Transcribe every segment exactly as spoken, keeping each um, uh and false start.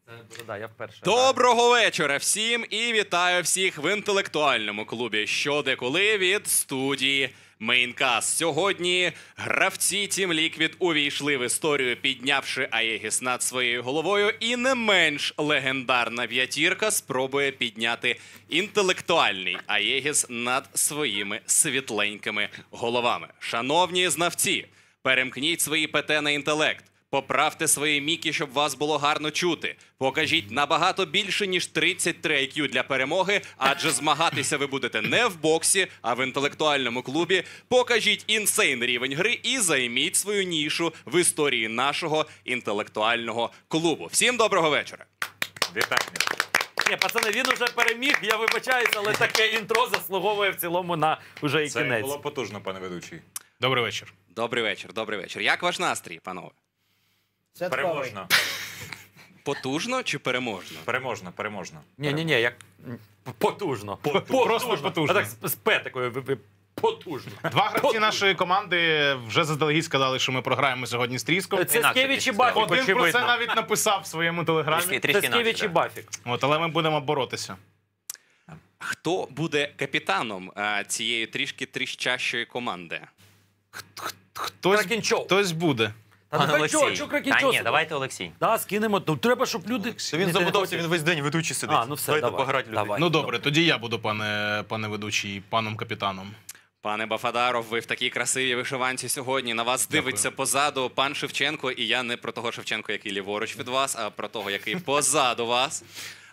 Доброго вечора всім і вітаю всіх в інтелектуальному клубі «Що, де, коли» від студії Мейнкаст. Сьогодні гравці Team Liquid увійшли в історію, піднявши Аегіс над своєю головою, і не менш легендарна п'ятірка спробує підняти інтелектуальний Аегіс над своїми світленькими головами. Шановні знавці, перемкніть свої ПТ на інтелект. Поправте свої міки, щоб вас було гарно чути. Покажіть набагато більше, ніж тридцять три ай к'ю для перемоги, адже змагатися ви будете не в боксі, а в інтелектуальному клубі. Покажіть інсейн рівень гри і займіть свою нішу в історії нашого інтелектуального клубу. Всім доброго вечора. Вітання. Ні, пацани, він уже переміг, я вибачаюсь, але таке інтро заслуговує в цілому на уже і Це кінець. було потужно, пане ведучий. Добрий вечір. Добрий вечір, добрий вечір. Як ваш настрій, панове? Переможно. Потужно чи переможно? Переможно, переможно. Ні-ні-ні, як потужно. Потужно. Просто потужно. А так з- з П такою ви- ви- потужно. Два гравці нашої команди вже заздалегідь сказали, що ми програємо сьогодні з тріском. Це Скевіч і Бафік, Один про це очевидно. навіть написав в своєму телеграмі. Це Скевіч і Бафік. От, але ми будемо боротися. Хто буде капітаном а, цієї трішки тріщащої команди? Хтось, Кракенчов. хтось буде. Та Пан ну чого, Олексій. чого Та Кракенчов? ні, давайте Олексій. Да, скинемо. Ну, треба, щоб люди... То він забудовся, він весь день ведучий сидить. А, ну все, Давайте давай. пограти людей. Давай. Ну добре, тоді я буду, пане, пане ведучий, паном капітаном. Пане Бафадаров, ви в такій красивій вишиванці сьогодні. На вас дивиться позаду пан Шевченко. І я не про того Шевченко, який ліворуч від вас, а про того, який позаду вас.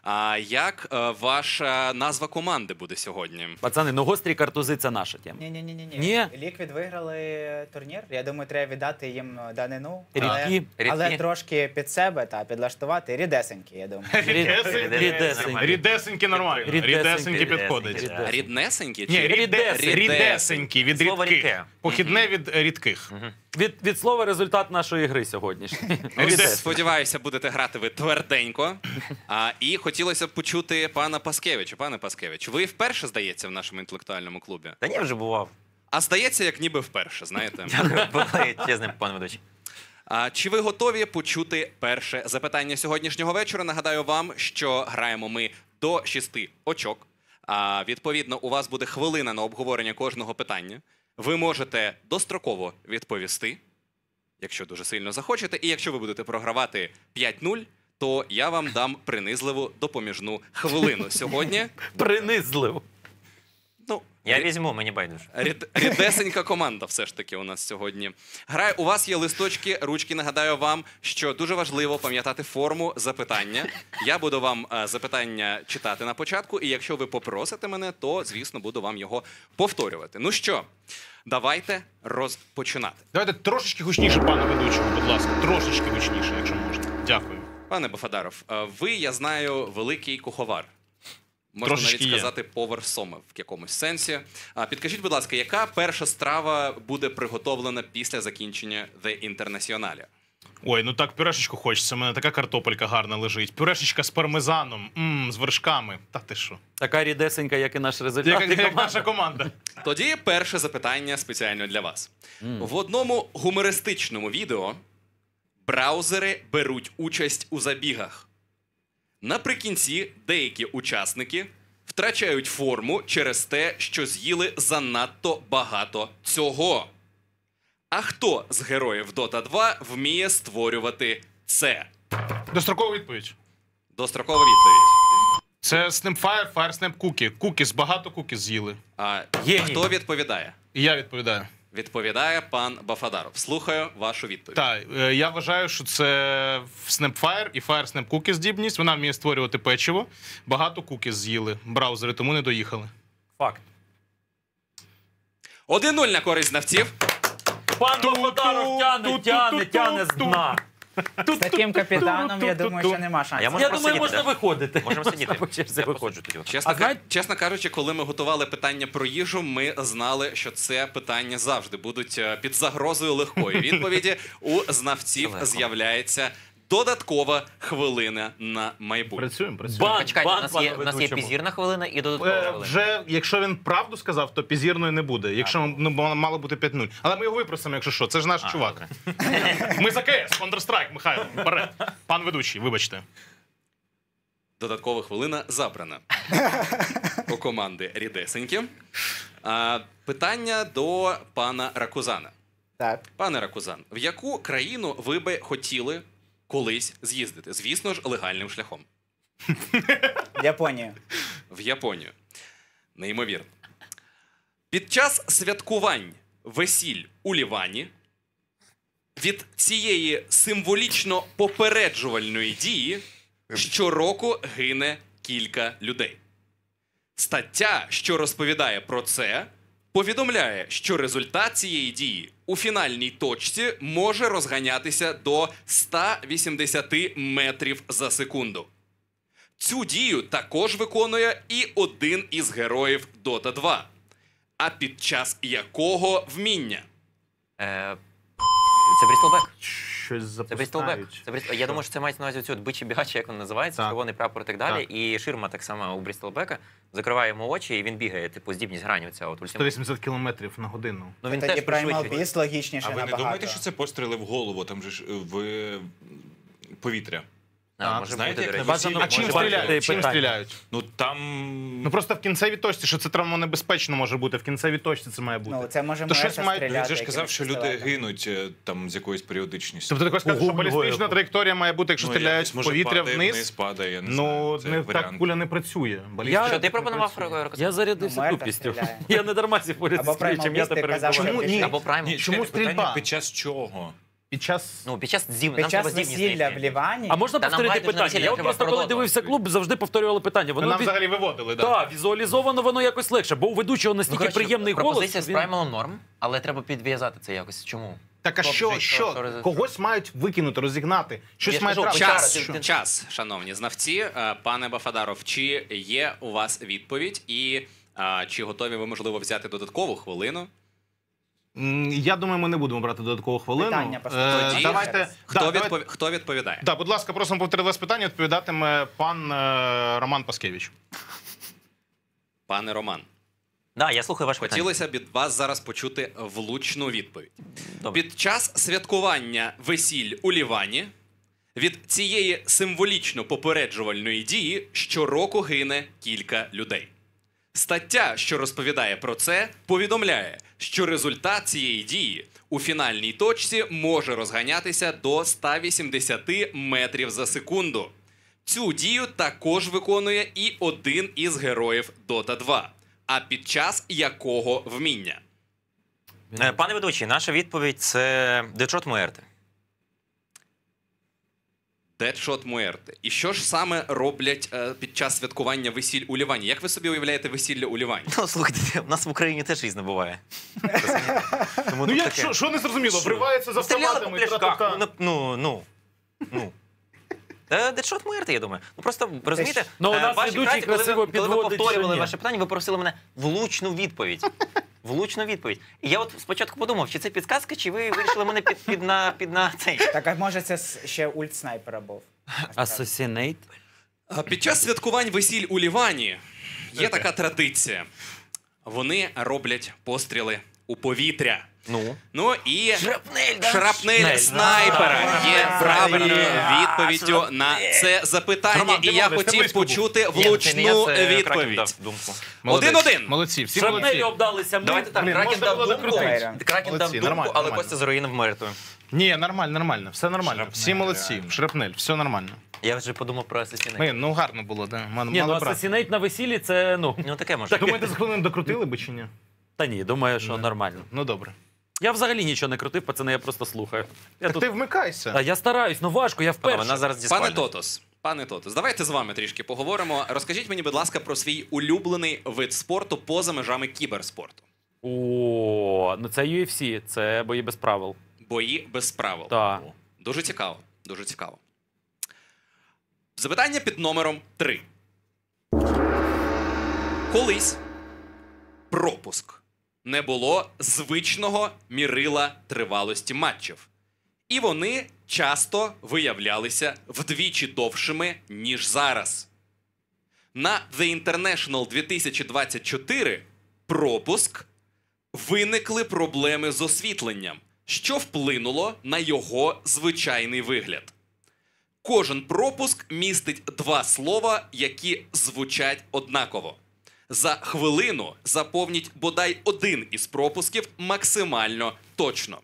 А як е, ваша назва команди буде сьогодні? Пацани, ну гострі картузи – це наша тема. Ні-ні-ні. Ні? Ліквід виграли турнір. Я думаю, треба віддати їм данину. Рідкі. Але, але Рідкі. трошки під себе та підлаштувати. Рідесенькі, я думаю. Рідесенькі. Рідесенькі. Рідесенькі нормально. Рідесенькі. Рідесенькі підходить. Рідесенькі. Ріднесенькі? Ні, Чи рідесенькі. Рідесенькі. Рідесенькі від Слово рідких. рідке. Похідне від рідких. Від, від слова результат нашої гри сьогоднішньої. Ну, Рідесенькі. сподіваюся, будете грати ви тверденько. А, і хотілося б почути пана Паскевича. Пане Паскевич, ви вперше, здається, в нашому інтелектуальному клубі? Та ні, вже бував. А здається, як ніби вперше, знаєте. Були чесним, пане ведучий. А, чи ви готові почути перше запитання сьогоднішнього вечора? Нагадаю вам, що граємо ми до шести очок. А, відповідно, у вас буде хвилина на обговорення кожного питання. Ви можете достроково відповісти, якщо дуже сильно захочете. І якщо ви будете програвати п'ять нуль, то я вам дам принизливу допоміжну хвилину сьогодні. Принизливо. Ну, Я візьму, мені байдуже. Рід, рідесенька команда все ж таки у нас сьогодні грає. У вас є листочки, ручки. Нагадаю вам, що дуже важливо пам'ятати форму запитання. Я буду вам е, запитання читати на початку, і якщо ви попросите мене, то, звісно, буду вам його повторювати. Ну що, давайте розпочинати. Давайте трошечки гучніше, пане ведучого, будь ласка. Трошечки гучніше, якщо можна. Дякую. Пане Бафадаров, е, ви, я знаю, великий куховар. Можна Трошечки навіть є. сказати повар сома в якомусь сенсі. А, підкажіть, будь ласка, яка перша страва буде приготовлена після закінчення The Internationale? Ой, ну так пюрешечку хочеться. У мене така картопелька гарна лежить. Пюрешечка з пармезаном, м, з вершками. Та ти що? Така рідесенька, як і наш результат. Як, І як команда. наша команда. Тоді перше запитання спеціально для вас. В одному гумористичному відео браузери беруть участь у забігах. Наприкінці деякі учасники втрачають форму через те, що з'їли занадто багато цього. А хто з героїв Дота два вміє створювати це? Дострокова відповідь. Дострокова відповідь. Це Snapfire, Firesnap Cookie. Кукіс, багато кукіс з'їли. А, Геній. хто відповідає? І я відповідаю. Відповідає пан Бафадаров. Слухаю вашу відповідь. Так, е, я вважаю, що це в Snapfire і Firesnap Cookie здібність. Вона вміє створювати печиво. Багато кукіс з'їли браузери, тому не доїхали. Факт. один нуль на користь знавців. Пан Бафадаров тяне, тяне, тяне з дна. З таким капітаном, я думаю, що нема А шансів. я можу Я думаю, просидіти, можна да? виходити. Можемо сидіти. По черзі Я виходити. походжу тоді. Чесно, А ка- знаєте- чесно кажучи, коли ми готували питання про їжу, ми знали, що це питання завжди будуть е, під загрозою легкої відповіді. У знавців Легко. з'являється додаткова хвилина на майбутнє. Працюємо, працюємо. Бан, Чекайте, бан, у нас є, пане у нас є ведучому. пізірна хвилина і додаткова Е, хвилина. вже, якщо він правду сказав, то пізірної не буде. Якщо ну, бо мало бути п'ять нуль. Але ми його випросимо, якщо що. Це ж наш чувак. Ми за КС, Counter-Strike, Михайло. Вперед. Пан ведучий, вибачте. Додаткова хвилина забрана. У команди рідесенькі. А, питання до пана Ракузана. Так. Пане Ракузан, в яку країну ви би хотіли колись з'їздити? Звісно ж, легальним шляхом. Японія. В Японію. Неймовірно. Під час святкувань весіль у Лівані від цієї символічно попереджувальної дії щороку гине кілька людей. Стаття, що розповідає про це, повідомляє, що результат цієї дії у фінальній точці може розганятися до ста вісімдесяти метрів за секунду. Цю дію також виконує і один із героїв Дота два. А під час якого вміння? Е, Це Брістолбек. Щось Це Брістолбек. запускають. Це Брістол... Я думаю, що це мається на увазі цю бичі бігачі, як він називається, Так. червоний прапор і так далі. Так. І ширма так само у Брістолбека. Закриває йому очі, і він бігає, типу, здібність грані оця от сто вісімдесят кілометрів на годину. Ну він Тоді теж Primal пришвидшує. Beast логічніше А ви не набагато. думаєте, що це постріли в голову, там же ж е, в е, повітря? А, Так. може Знаєте, бути, до як речі. на весіллі А чим може бути- стріляють? Чим питання. стріляють? Ну там... Ну просто в кінцевій точці, що це травмонебезпечно може бути, в кінцевій точці це має бути. Ну, це може То щось Муерта має- стріляти. Він же ж казав, якимось що люди пістолетом. гинуть е, там з якоюсь періодичністю. Тобто ти хочеш сказати, що Ого, балістична ого. траєкторія має бути, якщо Ну, стріляють якось, в може, повітря падає вниз? падає, я не Ну, знаю. Це не, так варіант. куля не працює. Я- Балістична Що ти не пропонував працює. про Я Ну, зарядився Муерта тупістю. стріляє. Я не дарма сі поряд Або стрію, чим Primal я Beast тепер казав, що відбуваю. Чому ні? Або Праймал. Ні, Чому чекайте, питання, стрільба? під час чого? Під час... Ну, під час здіб... Під нам треба час здібність весілля знайти. в Лівані. А можна Та нам повторити байдуже на питання? весілля, Я от треба просто коли продовжувати. дивився клуб, завжди повторювали питання. Ви Воно нам від- взагалі виводили, так. Так, візуалізовано воно якось легше, бо у ведучого Ну, настільки коротше, приємний пропозиція голос. з він- праймалом норм, але треба підв'язати це якось. Чому? Так а Хлопці, що, що, що? що- Когось мають викинути, розігнати. Щось Я ж має кажу, трапитися. Чара, Час, ти- ти- час, шановні знавці. Е, Пане Бафадаров, чи є у вас відповідь і е, чи готові ви, можливо, взяти додаткову хвилину? М, Я думаю, ми не будемо брати додаткову хвилину. Питання Е, поставити. Тоді Давайте... Хто, Да, відпов... давайте- Хто відповідає? Да, будь ласка, просимо повторити вас питання, відповідатиме пан е, Роман Паскевич. Пане Роман, Да, я слухаю ваше питання. хотілося б від вас зараз почути влучну відповідь. Добре. Під час святкування весіль у Лівані від цієї символічно попереджувальної дії щороку гине кілька людей. Стаття, що розповідає про це, повідомляє, що результат цієї дії у фінальній точці може розганятися до ста вісімдесяти метрів за секунду. Цю дію також виконує і один із героїв Дота два. А під час якого вміння? Е, Пане ведучий, наша відповідь – це Дечот Муерте. Deadshot Muerte. І що ж саме роблять е, під час святкування весіль у Лівані? Як ви собі уявляєте весілля у Лівані? Ну, слухайте, в нас в Україні теж різне буває. Тому Ну тут як, таке. що, що не зрозуміло? Вривається за Стріляли по автоматами. пляшках. тра-та-та. Ну, ну, ну. ну. Та Дедшот Муерте, я думаю. Ну просто розумієте, Ну, у е, нас ваші ведучий праці, коли ви- красиво коли ви підводить, повторювали що ні. ваше питання, ви просили мене влучну відповідь. Влучну відповідь. І я от спочатку подумав, чи це підказка, чи ви вирішили мене під, під, на, під на цей. Так, а може це с- ще ульт снайпера був? Assassinate. А Під час святкувань весіль у Лівані є така традиція. Вони роблять постріли у повітря. Ну. Ну і Шрапнель, да? шрапнель Шрапнель. снайпера є А, правильною а, відповіддю шрапнель. на це запитання. Роман, ти І я молодець, ти хотів близько був. почути Ні, це не я, влучну це Кракен відповідь. дав думку. Молодець. Один-один. Молодці, всі Шрапнелі молодці. обдалися ми. Давайте так, Блін, Кракен можна дав було думку, докрутити. Кракен дав Молодці, думку, нормально, але нормально. Костя заруїнив Муертою. Ні, нормально, нормально. Все нормально. Шрапнель, Всі молодці. реально. Шрапнель, все нормально. Я вже подумав про Assassinate. Ми, ну гарно було, да. Мали, Ні, ну мали брати. Assassinate на весіллі це, ну. Ну таке може. Думаєте, за хвилину докрутили би чи ні? Та ні, думаю, що нормально. Ну добре. Я взагалі нічого не крутив, пацани, я просто слухаю. Я Так тут... ти вмикайся. А я стараюсь, ну важко, я Панове, вперше. нас зараз Пане дісквалюють. Тотос, пане Тотос, давайте з вами трішки поговоримо. Розкажіть мені, будь ласка, про свій улюблений вид спорту поза межами кіберспорту. О, ну це ю еф сі, це бої без правил. Бої без правил. Так. Дуже цікаво, дуже цікаво. Запитання під номером три. Колись пропуск не було звичного мірила тривалості матчів. І вони часто виявлялися вдвічі довшими, ніж зараз. На The International дві тисячі двадцять чотири пропуск виникли проблеми з освітленням, що вплинуло на його звичайний вигляд. Кожен пропуск містить два слова, які звучать однаково. За хвилину заповніть бодай один із пропусків максимально точно.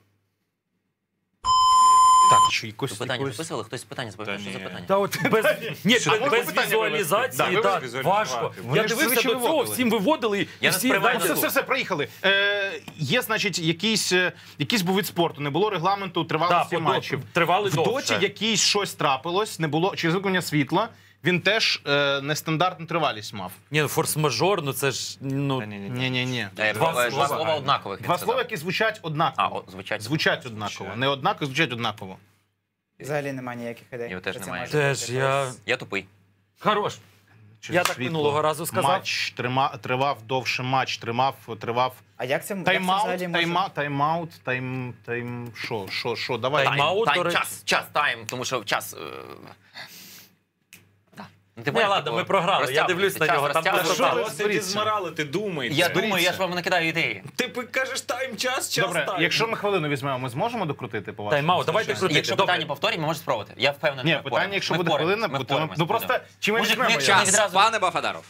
Так, що якось... Ви питання якось- записували? Хтось питання записував? Та Що за ні. питання? Та от без, ні, А без, можна без питання візуалізації, вивести? Да, так, вивести важко. візуалізувати. Я Вони ж дивився звичайно до цього, виводили. всім виводили, і Я не всі, сприймаю знаєте, Все, все, все, проїхали. Е, є, значить, якийсь, е, якийсь був від спорту, не було регламенту тривалості Так, матчів. тривали В доті довше. якийсь щось трапилось, не було, через вимкнення світла, він теж е, нестандартну тривалість мав. Ні, ну форс-мажор, ну це ж, ну, Ні-ні-ні. Ні-ні-ні. Е, Два Два слова. слова однакових. я Два сказав. слова, які звучать однаково. А, о, звучать. Звучать однаково. Не однаково, звучать однаково. Взагалі немає ніяких ідей. Його теж що це немає. може теж бути. я... Я тупий. Хорош. Через Я так світло. минулого разу сказав. Матч трима, тривав довше матч, тримав, тривав. А як це, як це Тайм-аут, взагалі може... тайм-аут, тайм-аут, тайм, тайм, що, що, що, давай. Тайм-аут. Аут, Тайм, до речі. час, час, тайм, тому що час... Е... Да. Ну, ти Не, бачиш, ладно, такого ми програли. Я дивлюсь на час нього, там розтягується. дуже Що так. вас тоді змирали, ти думаєш? Я Зберіться. думаю, я ж вам накидаю ідеї. Ти пи- кажеш тайм, час, час, Добре, тайм. якщо ми хвилину візьмемо, ми зможемо докрутити по вашому? Тайм-аут, давайте звичайно? крутити. Якщо Добре. питання повторюють, ми можемо спробувати. Я впевнений, Ні, що ми питання, впораємось. якщо Ми буде впораємось, хвилина, ми то впораємось, ну просто будемо. чи ми Може, візьмемо? ми його? час. Час, відразу- пане Бафадаров.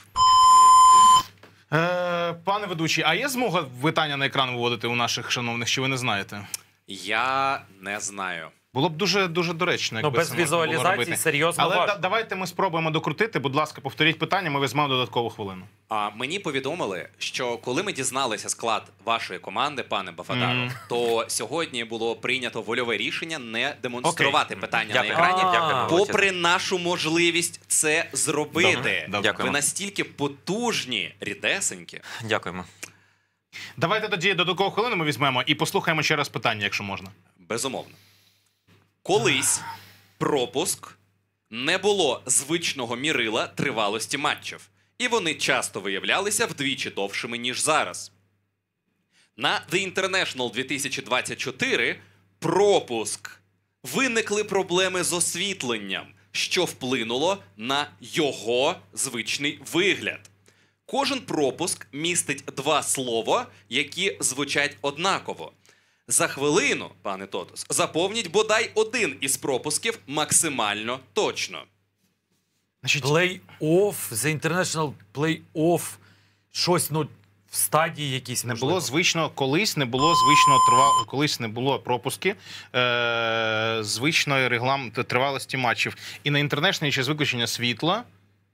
Е, пане ведучий, а є змога питання на екран виводити у наших шановних, чи ви не знаєте? Я не знаю. Було б дуже дуже доречно, Ну, якби без це можна було візуалізації робити. серйозно Але важко. да- давайте ми спробуємо докрутити. Будь ласка, повторіть питання, ми візьмемо додаткову хвилину. А мені повідомили, що коли ми дізналися склад вашої команди, пане Бафадаров, Мгм. то сьогодні було прийнято вольове рішення не демонструвати питання Дякую. на екрані, А. Дякую. попри нашу можливість це зробити. Добре, добре. Ви Дякуємо. настільки потужні, рідесенькі. Дякуємо. Давайте тоді додаткову хвилину ми візьмемо і послухаємо ще раз питання, якщо можна. Безумовно. Колись пропуск не було звичного мірила тривалості матчів, і вони часто виявлялися вдвічі довшими, ніж зараз. На The International дві тисячі двадцять чотири пропуск виникли проблеми з освітленням, що вплинуло на його звичний вигляд. Кожен пропуск містить два слова, які звучать однаково. За хвилину, пане Тотус, заповніть бодай один із пропусків максимально точно. Значить, Плей-офф, The International Play-off, щось, ну, в стадії якісь, не можливо. було звичного, колись не було звичного тривал, колись не було пропуски е- звичної регламенту тривалості матчів. І на інтернешнлі через виключення світла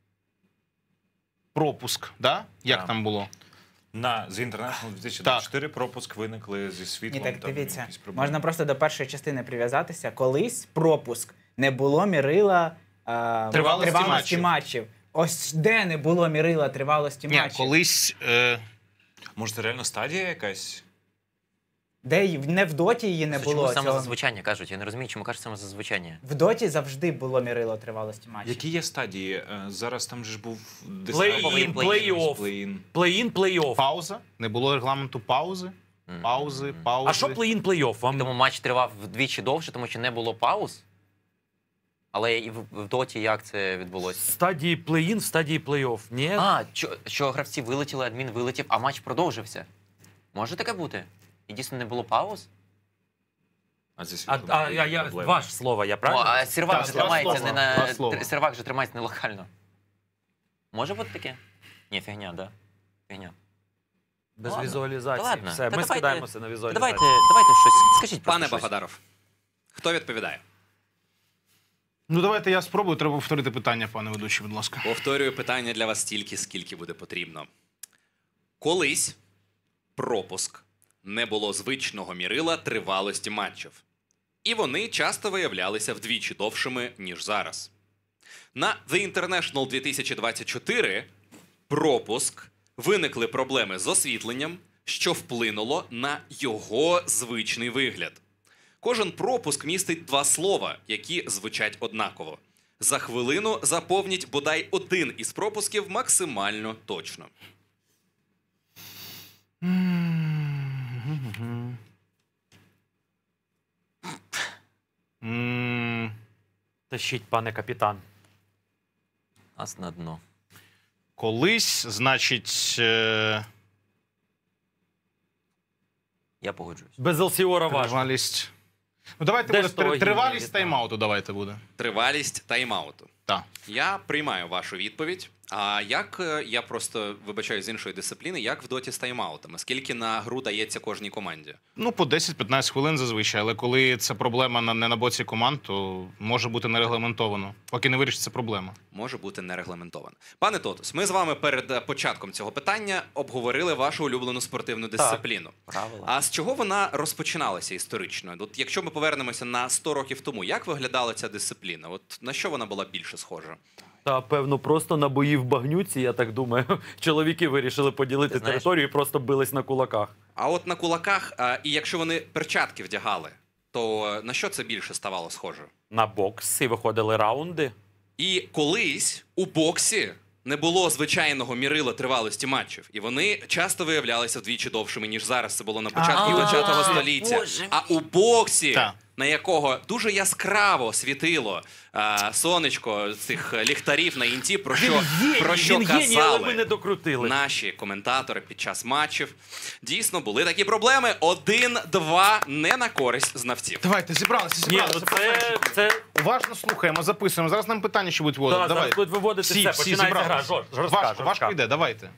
пропуск, да? Як Так. там було? На The International дві тисячі двадцять чотири пропуск виникли зі світлом. Ні, так там дивіться, якісь проблеми. можна просто до першої частини прив'язатися. Колись пропуск не було мірила а, Тривалості тривалості матчів. матчів. Ось де не було мірила тривалості Ні, матчів. колись. Е- Може, це реально стадія якась? Де й- не в доті її не Це чому було. саме Цього... зазвичання кажуть? Я не розумію, чому кажуть саме зазвичання. В доті завжди було мірило тривалості матчів. Які є стадії? Е, Зараз там же ж був Play-in, Play-in, play-off. Play-in. Play-in, плей-офф. пауза. Не було регламенту паузи. Мгм. Паузи, паузи. А що плей-in, плей-офф? Вам... Тому матч тривав вдвічі довше, тому що не було пауз. Але і в, в доті як це В відбулося? стадії плей-in, в стадії плей-офф. Ні? А, що, що гравці вилетіли, адмін вилетів, а матч продовжився. Може таке бути? І дійсно не було пауз? А зі А, світлом а, були а я, проблеми. ваше слово, я Ну, правильно? а сервак Так, же два тримається слова, не два на слова. тр- сервак же тримається не локально. Може бути таке? Ні, фігня, да? Фігня. Без ладно. візуалізації. Та ладно. Все, Та ми давайте- скидаємося на Та візуалізацію. Давайте, давайте щось, скажіть просто Пане щось. Бафадаров, хто відповідає? Ну давайте я спробую. Треба повторити питання, пане ведучий, будь ласка. Повторюю питання для вас стільки, скільки буде потрібно. Колись пропуск не було звичного мірила тривалості матчів. І вони часто виявлялися вдвічі довшими, ніж зараз. На The International дві тисячі двадцять чотири пропуск виникли проблеми з освітленням, що вплинуло на його звичний вигляд. Кожен пропуск містить два слова, які звучать однаково. За хвилину заповніть бодай один із пропусків максимально точно. М, Тащіть, пане капітан. Нас на дно. Колись, значить, е, Я погоджуюсь. Без Елсіора важко. тривалість. Ну давайте Де буде ж того три- тривалість гімна? тайм-ауту, давайте буде. Тривалість тайм-ауту. Так. Я приймаю вашу відповідь. А як е, я просто вибачаю з іншої дисципліни, як в доті з тайм-аутами? Скільки на гру дається кожній команді? Ну, по десять-п'ятнадцять хвилин зазвичай, але коли це проблема на, не на боці команд, то може бути не регламентовано, поки не вирішиться проблема. Може бути не регламентовано. Пане Тотус, ми з вами перед е, початком цього питання обговорили вашу улюблену спортивну дисципліну. Правила. А з чого вона розпочиналася історично? От якщо ми повернемося на сто років тому, як виглядала ця дисципліна? От на що вона була більше схожа? Та, певно, просто на бої в багнюці, я так думаю. Чоловіки вирішили поділити Ти знаєш- територію і просто бились на кулаках. А от на кулаках, е, і якщо вони перчатки вдягали, то е, на що це більше ставало схоже? На бокс і виходили раунди. І колись у боксі не було звичайного мірила тривалості матчів, і вони часто виявлялися вдвічі довшими, ніж зараз це було на початку А, ХХ століття. Боже А у боксі, Так. на якого дуже яскраво світило а, сонечко цих ліхтарів на інті, про що, про що Він геній, але казали ми не докрутили. наші коментатори під час матчів. Дійсно, були такі проблеми. Один-два не на користь знавців. Давайте, зібралися, Ні, зібралися. ну це, це Уважно слухаємо, записуємо. Зараз нам питання ще будуть та, вводити. зараз Давайте. будуть виводити Всі, все, всі починається гра. зібралися. Жор- жорстка, Важко, важко жорстка. йде, давайте.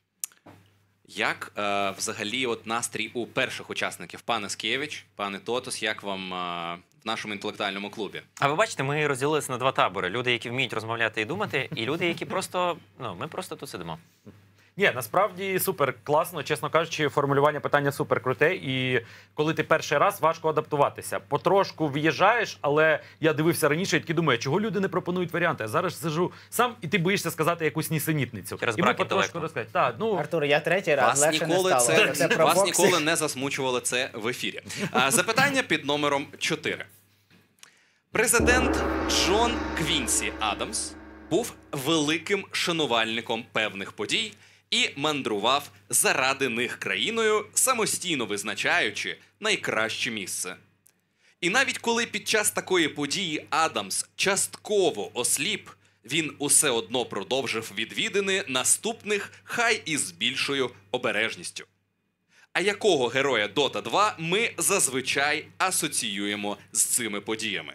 Як е, взагалі от настрій у перших учасників? Пане Скевич, пане Тотус, як вам е, в нашому інтелектуальному клубі? А ви бачите, ми розділилися на два табори: люди, які вміють розмовляти і думати, і люди, які просто ну ми просто тут сидимо. Ні, насправді супер класно, чесно кажучи, формулювання питання супер круте. І коли ти перший раз, важко адаптуватися. Потрошку в'їжджаєш, але я дивився раніше і такий думаю, чого люди не пропонують варіанти? А зараз сижу сам, і ти боїшся сказати якусь нісенітницю. Через І ми брак потрошку інтелекту. розказати. Так, ну Артур, я третій раз, Вас легше не ніколи, стало. це, Це про вас бокси. ніколи не засмучували це в ефірі. А, запитання під номером чотири. Президент Джон Квінсі Адамс був великим шанувальником певних подій і мандрував заради них країною, самостійно визначаючи найкраще місце. І навіть коли під час такої події Адамс частково осліп, він усе одно продовжив відвідини наступних, хай і з більшою обережністю. А якого героя Дота два ми зазвичай асоціюємо з цими подіями?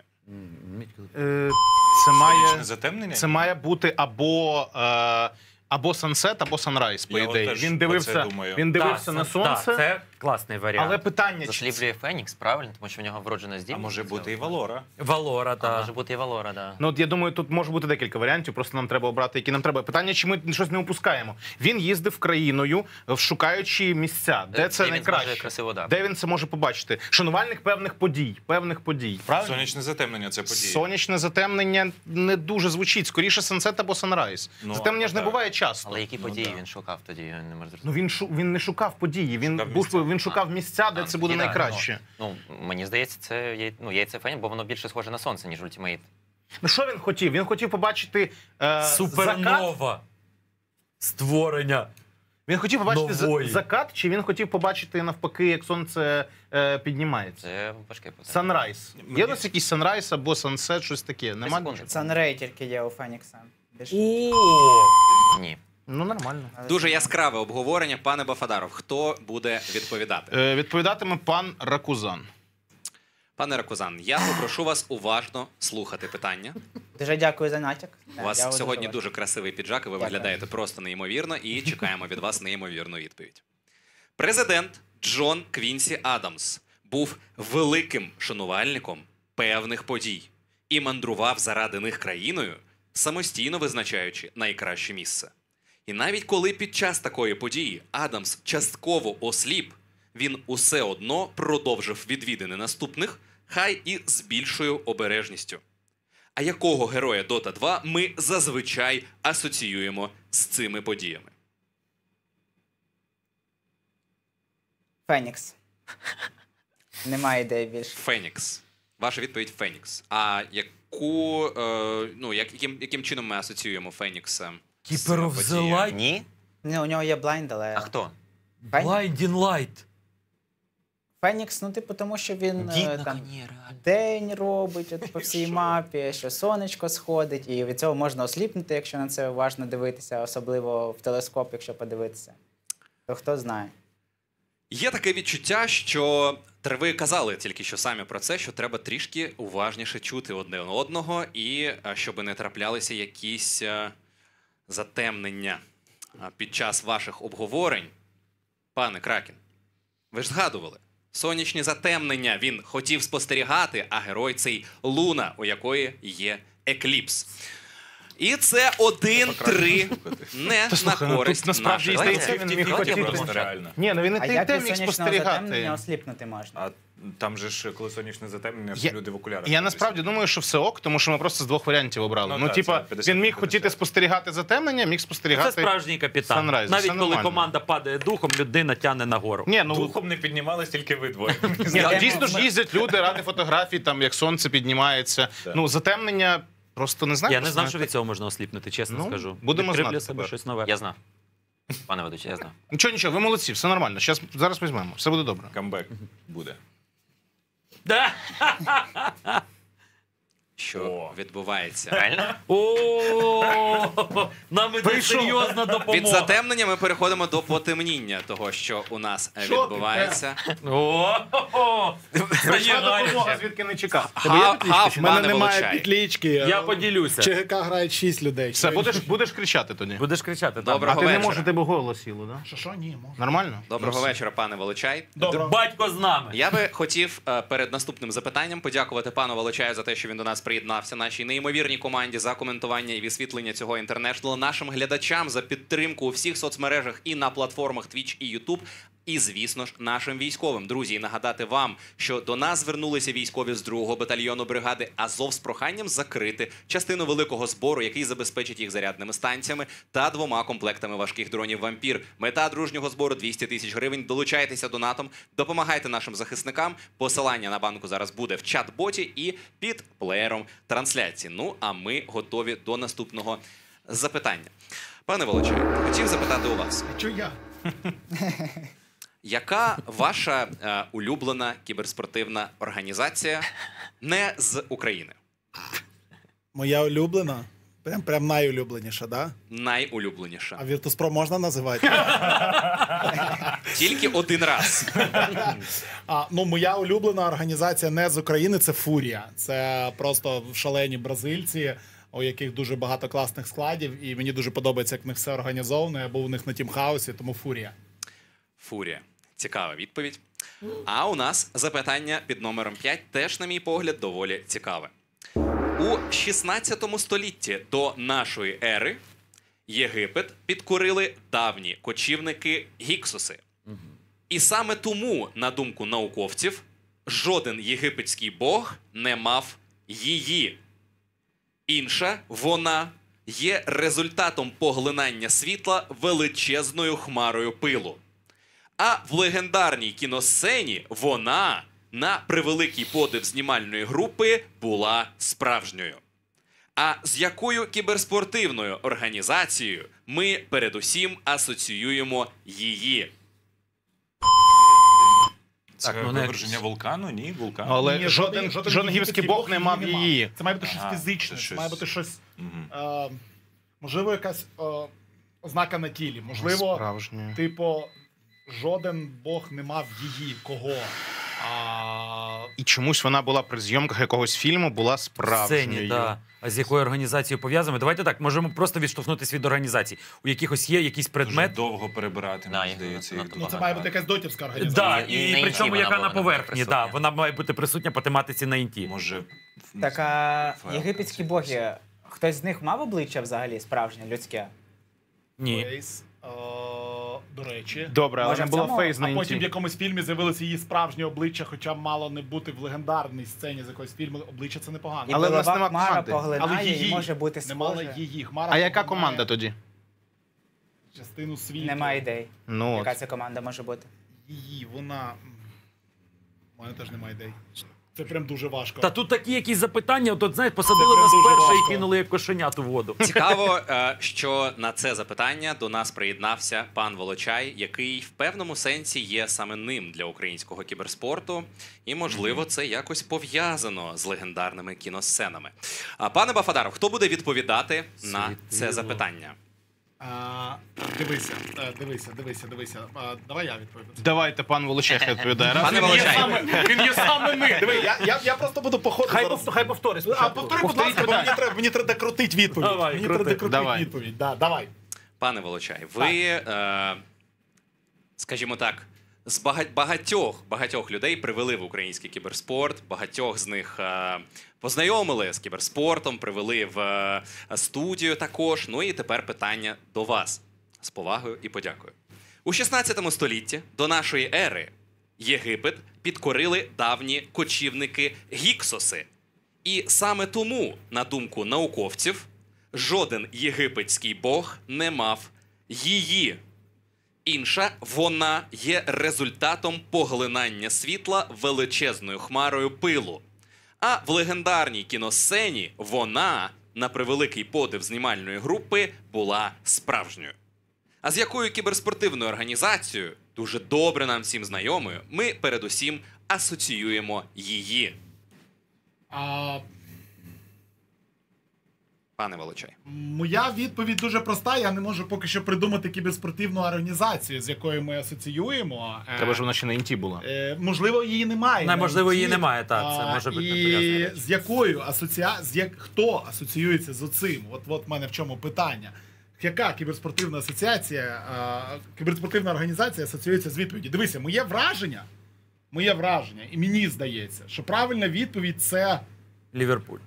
Е, Це Сонячне має, затемнення? це має бути або, е, або Sunset, або Sunrise, по Я от ідеї. теж Він про дивився, це думаю. він дивився Так, на це- сонце, так, це класний варіант. але питання, чи Засліплює Фенікс, правильно, тому що в нього вроджена А здібність. може бути і Валора. Валора, А та може бути і Валора, да. Ну, от я думаю, тут може бути декілька варіантів, просто нам треба обрати, які нам треба. Питання, чи ми щось не упускаємо. Він їздив країною, шукаючи місця, де, Де- це де він найкраще. зможе красиво, да. Де він це може побачити? Шанувальник певних подій, певних подій. Правильно? Сонячне затемнення це подія. Сонячне затемнення не дуже звучить. Скоріше Sunset або Sunrise. Ну, Затемнення ж не так. буває часто. Але які Ну, події да. він шукав тоді, я не можу зрозуміти. Ну він шу він не шукав події. Він Шукав був місця. він шукав місця, де А, це буде тоді да, найкраще. Ну, мені здається, це яй- ну, яйце Фенікс, бо воно більше схоже на сонце, ніж ультимейт. Ну що він хотів? Він хотів побачити е, закат. супернова створення. Він хотів побачити за- Нової. закат, чи він хотів побачити навпаки, як сонце е, піднімається? Це важке питання. Sunrise. Є у нас якийсь Sunrise або Sunset, щось таке? Нема секунди. нічого? Санрей тільки є у Фенікса. Більше. О! Ні. Ну нормально. Дуже яскраве обговорення. Пане Бафадаров, хто буде відповідати? Е, відповідатиме пан Ракузан. Пане Ракузан, я попрошу вас уважно слухати питання. Дуже дякую за натяк. У вас Я сьогодні дуже дуже красивий піджак, і ви Дякую. виглядаєте просто неймовірно, і чекаємо від вас неймовірну відповідь. Президент Джон Квінсі Адамс був великим шанувальником певних подій і мандрував заради них країною, самостійно визначаючи найкраще місце. І навіть коли під час такої події Адамс частково осліп, він усе одно продовжив відвідини наступних, хай і з більшою обережністю. А якого героя Дота два ми зазвичай асоціюємо з цими подіями? Фенікс. Немає ідеї більше. Фенікс. Ваша відповідь Фенікс. А яку, е, ну, як, яким, яким чином ми асоціюємо Фенікса? з Keeper цими of the подіями? Light? Ні? Ну, у нього є блайнд, але. А хто? Фенікс? Blinding Light. Фенікс, ну, типу, тому що він Дід е, на там коні, реально. день робить от, по всій мапі, що сонечко сходить, і від цього можна осліпнути, якщо на це уважно дивитися, особливо в телескоп, якщо подивитися. То хто знає. Є таке відчуття, що ви казали тільки що самі про це, що треба трішки уважніше чути одне одного, і щоб не траплялися якісь затемнення під час ваших обговорень. Пане Кракен, ви ж згадували, сонячні затемнення він хотів спостерігати, а герой цей Луна, у якої є екліпс. І це один-три не Та, слухай, на ну, користь тут насправді наших здається, героїв. він міг хотіти просто реально. Ні, ну він не А те як те від міг сонячного затемнення спостерігати. осліпнути можна? А там же ж, коли сонячне затемнення, всі Я- люди в окулярах. Я ходять. насправді думаю, що все ок, тому що ми просто з двох варіантів обрали. Ну, Ну, так, типа, це п'ятдесят він міг на хотіти п'ятдесят. спостерігати затемнення, міг Це спостерігати. справжній капітан. Sunrise, Навіть все коли нормально. команда падає духом, людина тягне нагору. Ні, ну Духом не піднімались тільки ви двоє. ні, Я- дійсно ж їздять люди ради фотографій, там як сонце піднімається. Так. Ну, затемнення просто не знаю. Я не просто знав, не- що від цього можна осліпнути, чесно Ну, скажу. будемо Відкрив знати для себе тепер. щось нове. Я знав. Пане ведучий, я знав. Нічого, нічого, ви молодці, все нормально. Щас, зараз візьмемо, все буде добре. Камбек буде. Да. Що О. відбувається? Реально? О, нам іде Прийшов. серйозна Від допомога. затемнення ми переходимо до потемніння того, що у нас е, Що ти, відбувається. О, Прийшла допомога, гаряче. звідки не чекав. Га- Гав, У мене пане немає Волочай. підлічки. Я поділюся. ЧГК грають шість людей. Все, будеш, будеш кричати тоді. Будеш кричати. так. Доброго А ти не вечора. можеш, у тебе голос сіло, да? Що, що? Ні, можна. Нормально? Доброго Ну, вечора, пане Волочай. Добре. Батько з нами. Я би хотів е, перед наступним запитанням подякувати пану Волочаю за те, що він до нас приєднався, нашій неймовірній команді за коментування і висвітлення цього інтернешнлу, нашим глядачам за підтримку у всіх соцмережах і на платформах Twitch і YouTube. І, звісно ж, нашим військовим. Друзі, і нагадати вам, що до нас звернулися військові з другого батальйону бригади Азов з проханням закрити частину великого збору, який забезпечить їх зарядними станціями та двома комплектами важких дронів «Вампір». Мета дружнього збору – двісті тисяч гривень. Долучайтеся донатом, допомагайте нашим захисникам. Посилання на банку зараз буде в чат-боті і під плеєром трансляції. Ну, а ми готові до наступного запитання. Пане Волочай, хотів запитати у вас. Чо я? Яка ваша е, улюблена кіберспортивна організація не з України? Моя улюблена. Прям, прям найулюбленіша, да? Найулюбленіша. А Virtus.pro можна називати? Тільки один раз. А, ну, моя улюблена організація не з України, це Фурія. Це просто шалені бразильці, у яких дуже багато класних складів, і мені дуже подобається, як в них все організовано. Я був у них на Тімхаусі, тому Фурія. Фурія. Цікава відповідь. А у нас запитання під номером п'ять, теж, на мій погляд, доволі цікаве. У шістнадцятому столітті до нашої ери Єгипет підкорили давні кочівники гіксуси. І саме тому, на думку науковців, жоден єгипетський бог не мав її. Інша, вона, є результатом поглинання світла величезною хмарою пилу. А в легендарній кіносцені вона, на превеликий подив знімальної групи, була справжньою. А з якою кіберспортивною організацією ми передусім асоціюємо її? Це ну, не- виверження вулкану? Ні, вулкан. Але Ні, жоден, жоден гірський бог не мав її. Це має бути щось Ага, фізичне, це це щось- має бути щось, Мгм. е, можливо, якась е, ознака на тілі. Можливо, Справжньою. типу, жоден бог не мав її. Кого? А, І чомусь вона була при зйомках якогось фільму, була справжньою. Сцені, да. А з якою організацією пов'язано? Давайте так, можемо просто відштовхнутися від організацій. У якихось є якийсь Дуже предмет. довго перебирати, Да, мені і здається. на- їх на- ну, це дуже має бути багато. якась дотівська організація. Да, І і, на причому інті яка вона на була поверхні. присутня. Да, вона має бути присутня по тематиці на інті. Може, в- Так, а Файл. єгипетські боги, хтось з них мав обличчя взагалі справжнє, людське? Ні. Фейс, е, до речі. Добре, але Може, не в було цьому- фейс на А потім в інті. якомусь фільмі з'явилося її справжнє обличчя, хоча мало не бути в легендарній сцені з якогось фільму. Обличчя це непогано. І Але в нас пилова нема хмара команди. поглинає і може бути не мала схоже. її. Хмара А яка поглинає команда тоді? частину світу. Немає ідей. Ну, Яка от. це команда може бути? Її, вона... У мене теж немає ідей. Це прям дуже важко. Та тут такі якісь запитання, от, от знаєш, посадили прям нас дуже перше важко. і кинули як кошенят у воду. Цікаво, е, що на це запитання до нас приєднався пан Волочай, який в певному сенсі є саме ним для українського кіберспорту. І, можливо, це якось пов'язано з легендарними кіносценами. А, пане Бафадаров, хто буде відповідати на це Світило. запитання? А, дивися, е, дивися, дивися, дивися. А, давай я відповім. Давайте, пан Волочай хай відповідає. Раз Пане він є Волочай. саме- Він є саме ми. Диви, я, я, я просто буду походити. Хай, зараз. пов- хай повтори А спочатку. повтори, будь Повторіть ласка, бо мені питання. треба, мені треба докрутити відповідь. Давай, мені крути. треба докрутити Давай. відповідь. Да, давай. Пане Волочай, ви, е, скажімо так, з бага- багатьох, багатьох людей привели в український кіберспорт, багатьох з них е, познайомили з кіберспортом, привели в е, студію також. Ну і тепер питання до вас. З повагою і подякою. У шістнадцятому столітті до нашої ери Єгипет підкорили давні кочівники гіксоси. І саме тому, на думку науковців, жоден єгипетський бог не мав її. Інша, вона є результатом поглинання світла величезною хмарою пилу. А в легендарній кіносцені вона, на превеликий подив знімальної групи, була справжньою. А з якою кіберспортивною організацією, дуже добре нам всім знайомою, ми передусім асоціюємо її. А, Пане Волочай. моя відповідь дуже проста. Я не можу поки що придумати кіберспортивну організацію, з якою ми асоціюємо. Е, Треба ж вона ще на інті була. Е, можливо, її немає. Не, можливо, навіть. її немає, так, це А, може бути не І пов'язано. з якою асоціа... з як... хто асоціюється з оцим? От, от в мене в чому питання. Яка кіберспортивна асоціація, а, кіберспортивна організація асоціюється з відповіді? Дивися, моє враження, моє враження, і мені здається, що правильна відповідь це... Ліверпуль.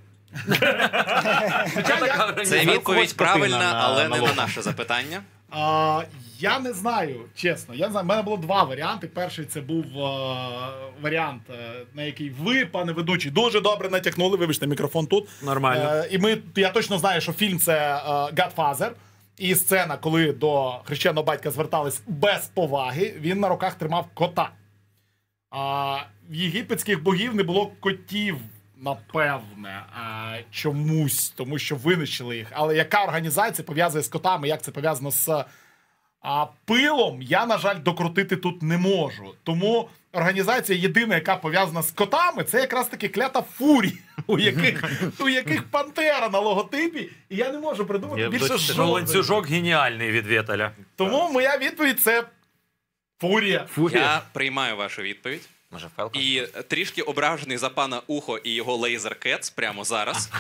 Це відповідь правильна, на- але на не на лоб. наше запитання. А, я не знаю, чесно. Я не знаю. У мене було два варіанти. Перший це був а, варіант, е, на який ви, пане ведучий, дуже добре натякнули. Вибачте, мікрофон тут. Нормально. Е, і ми, я точно знаю, що фільм це е, Godfather. І сцена, коли до хрещеного батька звертались без поваги, він на руках тримав кота. А в єгипетських богів не було котів, напевне, а, чомусь, тому що винищили їх. Але яка організація пов'язує з котами, як це пов'язано з а, пилом, я, на жаль, докрутити тут не можу. Тому організація єдина, яка пов'язана з котами, це якраз таки клята фурія, у яких, у яких пантера на логотипі, і я не можу придумати Я більше точно- Що жодної. ланцюжок геніальний від Вєталя. Тому моя відповідь це фурія. Я приймаю вашу відповідь. Може, Фелкон? І трішки ображений за пана Ухо і його Laser Cats прямо зараз.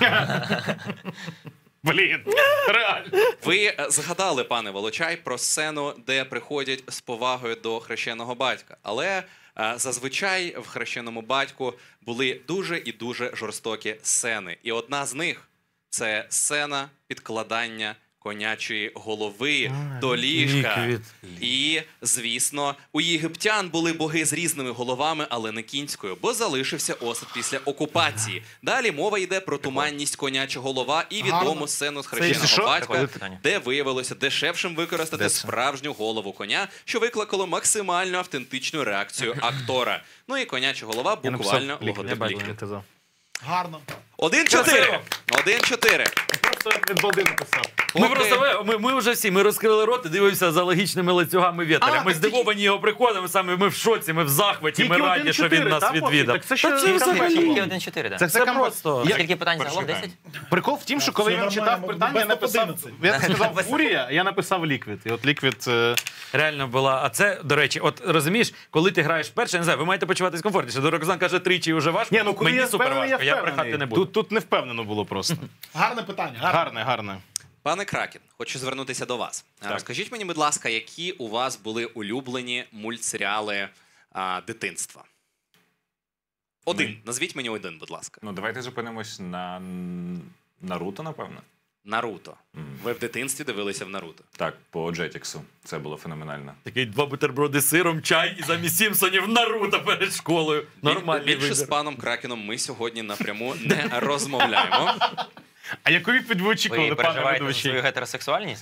Блін, реально. Ви е, згадали, пане Волочай, про сцену, де приходять з повагою до хрещеного батька. Але е, зазвичай в хрещеному батьку були дуже і дуже жорстокі сцени. І одна з них – це сцена підкладання конячої голови до ліжка. Ліквід. І, звісно, у єгиптян були боги з різними головами, але не кінською, бо залишився осад після окупації. Далі мова йде про туманність коняча голова і відому Гарно. сцену з що? хрещеного батька, Приходить питання. де виявилося дешевшим використати Де це? справжню голову коня, що викликало максимально автентичну реакцію актора. Ну і коняча голова Я буквально написав ліквід. логотип Я ліквід. казав. Гарно. Один-чотири! Один-чотири! Просто від води написав. Ми Поки- просто ми, ми вже всі, ми розкрили рот і дивимося за логічними ланцюгами Вєталя. А, Ми так здивовані його приходом, саме ми в шоці, ми в захваті, ми Тільки раді, що він один-чотири, нас та, хлопці? відвідав. Так це ще Та це тільки взагалі. Тільки один-чотири, Це так. все Це кампо- просто. Я- Скільки питань загалом? Перший десять? Прикол в тім, що коли Все він читав нормально, питання, без я написав, одинадцять. я сказав фурія, я написав ліквід. І от ліквід... е, Реально була. А це, до речі, от розумієш, коли ти граєш вперше, я не знаю, ви маєте почуватись комфортніше. До Рокзан каже тричі вже важко. Ні, ну коли мені я супер впевнений, важко, я я брехати впевнений. не буду. Тут, тут не впевнено було просто. Гарне питання. Гарне. Гарне, гарне. Пане Кракен, хочу звернутися до вас. Розкажіть мені, будь ласка, які у вас були улюблені мультсеріали а, дитинства? Один. Назвіть мені один, будь ласка. Ну, давайте зупинимось на Н- Наруто, напевно. Наруто. Ви в дитинстві дивилися в Наруто. Так, по Джетіксу. Це було феноменально. Такий два бутерброди з сиром, чай і замість Сімпсонів Наруто перед школою. Нормальний Більше з вибір. паном Кракеном ми сьогодні напряму не розмовляємо. А яку відповідь ви очікували, Ви пане переживаєте за ведучий? свою гетеросексуальність?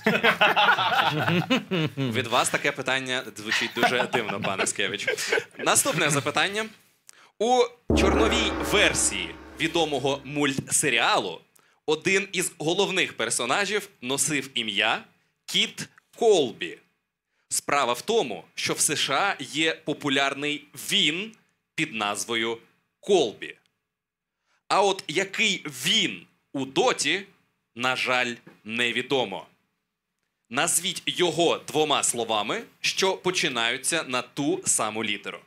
Від вас таке питання звучить дуже дивно, пане Скевич. Наступне запитання. У чорновій версії відомого мультсеріалу один із головних персонажів носив ім'я Кіт Колбі. Справа в тому, що в США є популярний він під назвою Колбі. А от який він у Доті, на жаль, невідомо. Назвіть його двома словами, що починаються на ту саму літеру.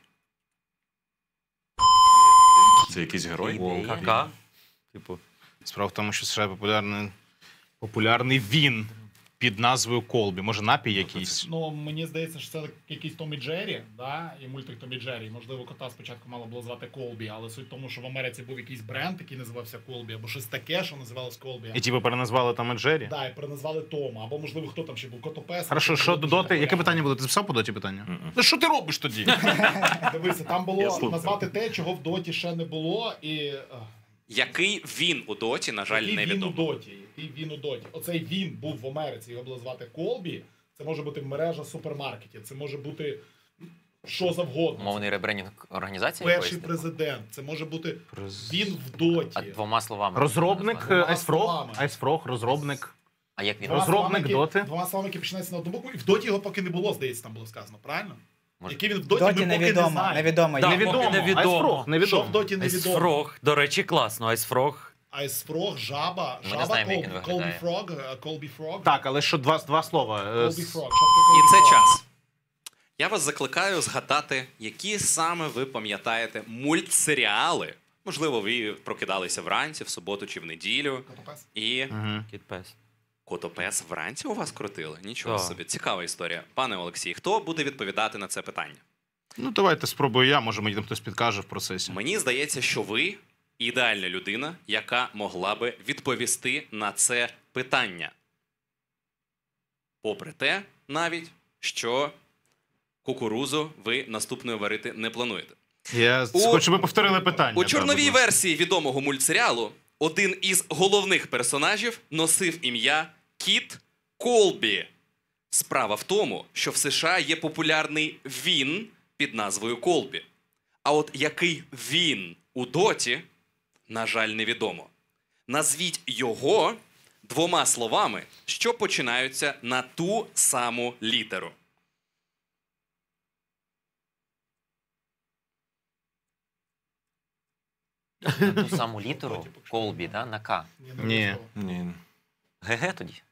Це якийсь герой? Ідея. Кака. Типу. Справа в тому, що США популярний, популярний він під назвою Колбі. Може, напій якийсь? Ну, мені здається, що це якийсь Том і Джері, да? І мультик Том і Джері. Можливо, кота спочатку мало було звати Колбі, але суть в тому, що в Америці був якийсь бренд, який називався Колбі, або щось таке, що називалось Колбі. І типу переназвали там і Джері? Да, і переназвали Тома, або можливо, хто там ще був, Котопес. Хорошо, що до доти? Яке питання було? Ти записав по доті питання? Ну що ти робиш тоді? Дивися, там Я було слухаю. назвати те, чого в доті ще не було, і е, Який він у доті, на жаль, який він у невідомо. доті. Який він у доті. Оцей він був в Америці, його було звати Колбі. Це може бути мережа супермаркетів, це може бути що завгодно. Мовний ребрендінг організації Перший якоїсь? президент, це може бути він в доті. А двома словами. Розробник назвати? Ice Frog? словами. Ice Frog, розробник. А як він? Двома Розробник словами, які- доти? Двома словами, які починаються на одну букву, і в доті його поки не було, здається, там було сказано, правильно? Може- Який він в В доті, ми доті поки не невідомо, знаємо. невідомо. Да, є. Невідомо. поки невідомо. Ice Frog, Що невідомо. в доті невідомо? Айсфрог. До речі, класно. Айсфрог. Айсфрог, жаба, Ми не жаба, знаємо, як він Колбі виглядає. Фрог, Колбі Фрог. Так, але що два, два слова. Е, Колбі с- Фрог. І це час. Я вас закликаю згадати, які саме ви пам'ятаєте мультсеріали. Можливо, ви прокидалися вранці, в суботу чи в неділю. Котопес. І Мгм. Кіт-пес. Котопес вранці у вас крутили? Нічого Так. собі. Цікава історія. Пане Олексій, хто буде відповідати на це питання? Ну, давайте спробую я, може мені там хтось підкаже в процесі. Мені здається, що ви ідеальна людина, яка могла би відповісти на це питання. Попри те, навіть, що кукурузу ви наступною варити не плануєте. Я У- хочу, щоб ви повторили питання. У так, чорновій будь ласка. версії відомого мультсеріалу один із головних персонажів носив ім'я Кіт Колбі. Справа в тому, що в США є популярний він під назвою Колбі. А от який він у доті, на жаль, невідомо. Назвіть його двома словами, що починаються на ту саму літеру. На ту саму літеру Колбі, да? На К. Ні. Ні. ГГ тоді.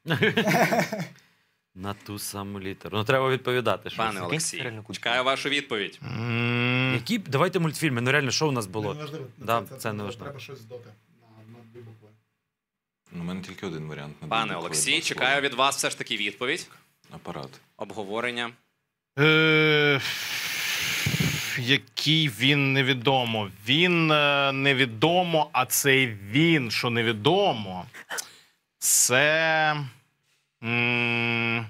На ту саму літеру. Ну, треба відповідати. Що Пане це. Олексій, серіальну культуру. чекаю вашу відповідь. М, Які? Давайте мультфільми. Ну реально, що у нас було? Неважливо. Да, це, це не важливо. Треба щось з доти. На, на дві букви. Ну, у мене тільки один варіант. на Пане дві букви, Олексій, два чекаю слова. від вас все ж таки відповідь. Апарат. Обговорення. Е, Який він невідомо. Він е, невідомо, а цей він, що невідомо, це м,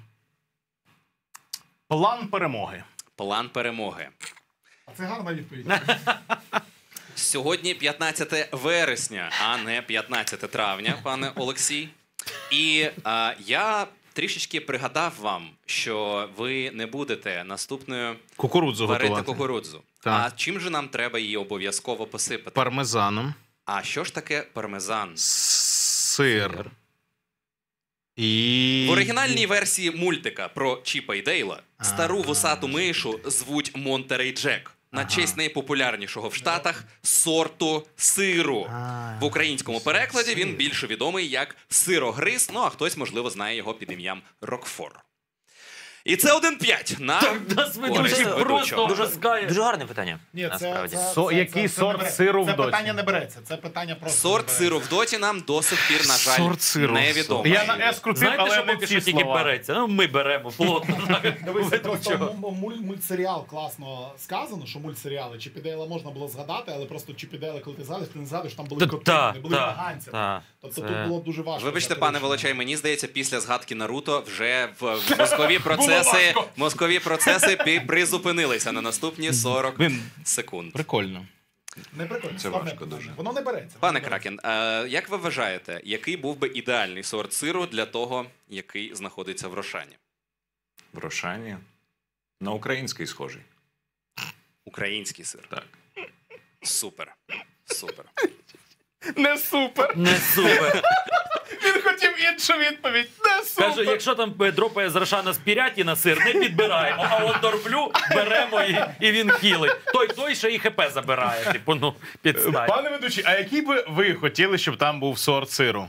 план перемоги. План перемоги. А це гарна відповідь. Сьогодні п'ятнадцяте вересня, а не п'ятнадцяте травня, пане Олексій. І а, я трішечки пригадав вам, що ви не будете наступною Кукурудзу варити готувати. кукурудзу. Так. А чим же нам треба її обов'язково посипати? Пармезаном. А що ж таке пармезан? Сир. І... В оригінальній версії мультика про Чіпа і Дейла стару вусату мишу звуть Монтерей Джек на честь найпопулярнішого в Штатах сорту сиру. А, В українському перекладі він сир. більше відомий як сирогриз, ну а хтось, можливо, знає його під ім'ям Рокфор. І це один п'ять на Нас користь ведучий ведучого. просто Дуже, вражає. дуже гарне питання. Ні, це, насправді. це, Со- це- який це- це сорт не бере- сиру в Це доті? питання не береться. Це питання просто Сорт не сиру береться. в доті нам до сих пір, на жаль, Сорт сиру. невідомий. Я на С крутив, Знаєте, але що не поки ці що тільки слова. береться? Ну, ми беремо плотно. Дивися, просто Ведучого. м- м- муль- мультсеріал класно сказано, що мультсеріали Чіп і Дейла можна було згадати, але просто Чіп і Дейла, коли ти згадуєш, ти не згадуєш, там були Та- коти, та, не були та, поганці. та. Тобто Це- тут було дуже важко. Вибачте, взяти пане рішення. Волочай, мені здається, після згадки Наруто вже в в мозкові процеси, мозкові процеси пі- призупинилися на наступні сорок Блін, секунд. прикольно. Не прикольно. Це складне важко питання. дуже. Воно не береться. Пане воно не береться. Кракен, е, як ви вважаєте, який був би ідеальний сорт сиру для того, який знаходиться в Рошані? В Рошані. На український схожий. Український сир. Так. Супер. Супер. Не супер. Не супер. Він хотів іншу відповідь. Не супер. Каже, якщо там е, дропає з Рошана спіряті на сир, не підбираємо. А от дорблю беремо і, і він хілий. Той, той ще і ХП забирає. Типу, ну, підстать. Пане ведучий, а який би ви хотіли, щоб там був сорт сиру?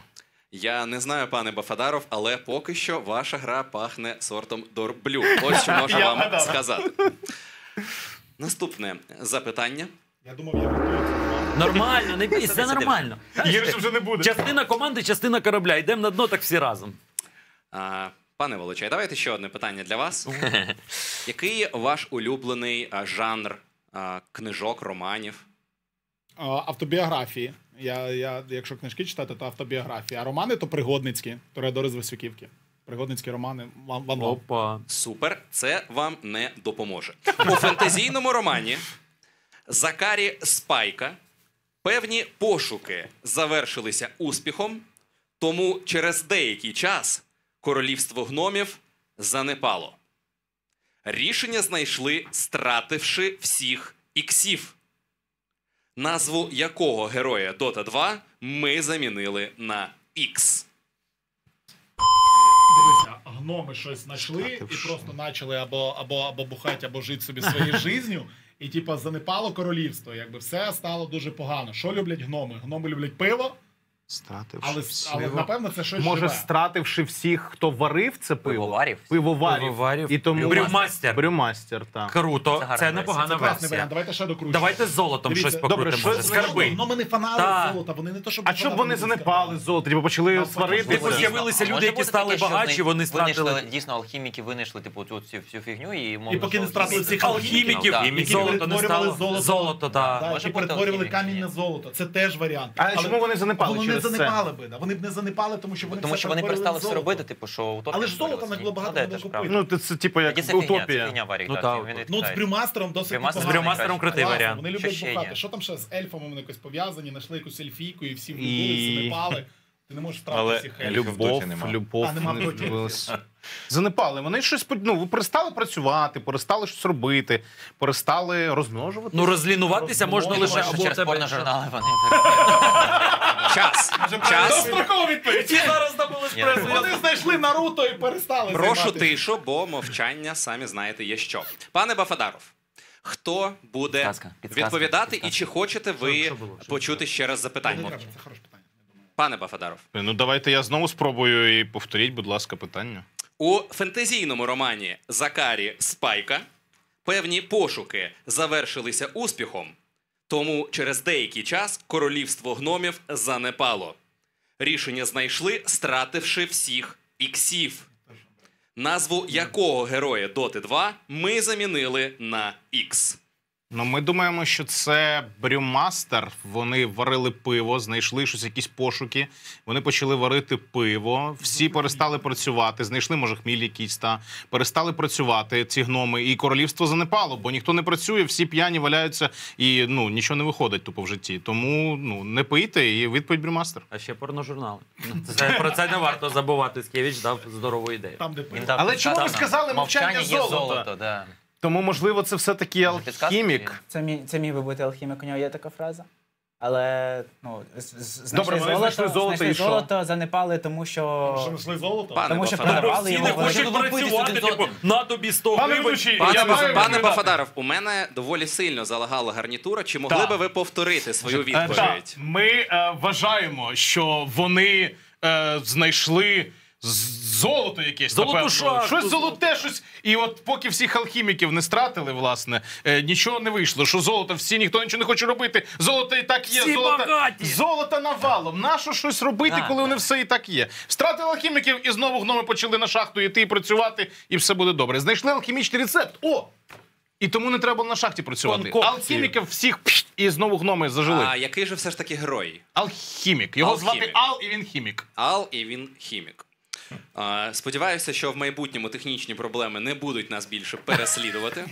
Я не знаю, пане Бафадаров, але поки що ваша гра пахне сортом дорблю. Ось що можу Я вам гадав. сказати. Наступне запитання. Я думав, я готуюся. Нормально, не бійся, це нормально. Гірше вже не буде. Частина команди, частина корабля. Йдемо на дно, так всі разом. А, пане Волочай, давайте ще одне питання для вас. Який ваш улюблений а, жанр а, книжок, романів? А, Автобіографії. Я, я, якщо книжки читати, то автобіографії. А романи то пригодницькі. Торедори з Васюківки. Пригодницькі романи. Вам, вам, вам. Опа. Супер, це вам не допоможе. У фентезійному романі Закарі Спайка певні пошуки завершилися успіхом, тому через деякий час королівство гномів занепало. Рішення знайшли, стративши всіх іксів. Назву якого героя Дота два ми замінили на Ікс? Дивися, гноми щось знайшли і просто почали або, або, або бухати, або жити собі своєю життю. І типа занепало королівство. Якби все стало дуже погано. Що люблять гноми? Гноми люблять пиво, Стративши але, але всього. напевно це щось Може, живе. стративши всіх, хто варив це пиво? Пивоварів? Пивоварів. Пивоварів. І тому... Брюмастер. Брюмастер, так. Круто, Це гарна це версія. непогана Це класний версія. варіант. Давайте ще докручуємо. Давайте з золотом Дивіться, щось добре, покрутимо. що з Скарби. Гноми не фанали Та. золота, вони не то, щоб А щоб вони занепали золото, типу почали Навпаки, сварити. Типу Це- з'явилися люди, Може які бути стали таке, що багатші, вони стратили. винайшли, дійсно, алхіміки винайшли типу цю всю, всю фігню і І поки не стратили цих Алхіміків, Да. і які золото не перетворювали стало. Золото, так. Да, Може які бути перетворювали алхімік, камінь ні. на золото. Це теж варіант. А чому вони занепали Вони через не це? занепали би, да. Вони б не занепали, тому що вони Тому все що вони перетворювали перестали в все золото. робити, типу, що утопія. Але ж золота створилась. могло багато Ну, де, не теж купити. правда. Ну, це, це типу як Тоді це фігня, це утопія. фігня варік, Ну, так, так. він не Ну, з відкидається. брюмастером досить Брюмастер З непогано. брюмастером крутий Класно, варіант. Вони Що люблять ще бухати. є? Що там ще з ельфами вони якось пов'язані, знайшли якусь ельфійку і всі І- влюбились, занепали. Ти не можеш втратити Але всіх ельфів. люб- Любов, Доті нема. любов. А, нема не Доті. відбулась. Занепали. Вони щось по- ну, перестали працювати, перестали щось робити, перестали розмножувати. Ну, розлінуватися можна лише Тому що або через тебе. порножурнали вони Час! Час! Дострокова відповідь. Ті зараз набули Ні, шпресу. Вони знайшли Наруто і перестали Прошу займатися. тишу, бо мовчання, самі знаєте, є що. Пане Бафадаров, хто буде Підказка, підказка, відповідати і підказка. чи хочете ви що було? Що почути ще раз Не запитання? треба, це хороше питання. Пане Бафадаров, Ну, давайте я знову спробую і повторіть, будь ласка, питання. у фентезійному романі Закарі Спайка певні пошуки завершилися успіхом, тому через деякий час королівство гномів занепало. Рішення знайшли, стративши всіх іксів. Назву якого героя Доти два ми замінили на Ікс? Ну, ми думаємо, що це брюмастер. Вони варили пиво, знайшли щось, якісь пошуки. Вони почали варити пиво. Всі перестали працювати. Знайшли, може, хміль якийсь, та перестали працювати ці гноми. І королівство занепало, бо ніхто не працює, всі п'яні валяються і ну нічого не виходить тупо в житті. Тому ну не пийте і відповідь брюмастер. А ще порножурнали. Ну, це, про це не варто забувати. Скевич дав здорову ідею. Там, де Він пиво. дав Але підказку. чому ви сказали мовчання є золота? золото, да. Тому, можливо, це все-таки Може, підказка алхімік. є? Це мій, це міг би бути алхімік, у нього є така фраза. Але ну, з- з- знайшли Добре, вони знайшли золото, знайшли і що? золото, занепали, тому що... Що знайшли золото? Пане Тому що Бафадаров, продавали Всі його. не вони- хочуть Вони будуть працювати, битися типу, один з на тобі сто Пане гривень. ведучий, Пане, я Баф- маю пане відповідати. Бафадаров, у мене доволі сильно залагала гарнітура. Чи могли Так. би ви повторити свою Е, так. відповідь? Ми е, вважаємо, що вони е, знайшли з- золото якесь, Золоту напевно. шахту. Щось золоте, щось. І от поки всіх алхіміків не стратили, власне, е, нічого не вийшло. Що золото, всі, ніхто нічого не хоче робити. Золото і так є. Всі золото, багаті. золото навалом. Нащо щось робити, Так, коли так. вони все і так є? Стратили алхіміків і знову гноми почали на шахту йти і працювати, і все буде добре. Знайшли алхімічний рецепт. О! І тому не треба було на шахті працювати. Конкокцію. Алхіміків всіх пшт, і знову гноми зажили. А який же все ж таки герой? Алхімік. Його Алхімік. звати Ал, і він хімік. Ал і він хімік. А, сподіваюся, що в майбутньому технічні проблеми не будуть нас більше переслідувати.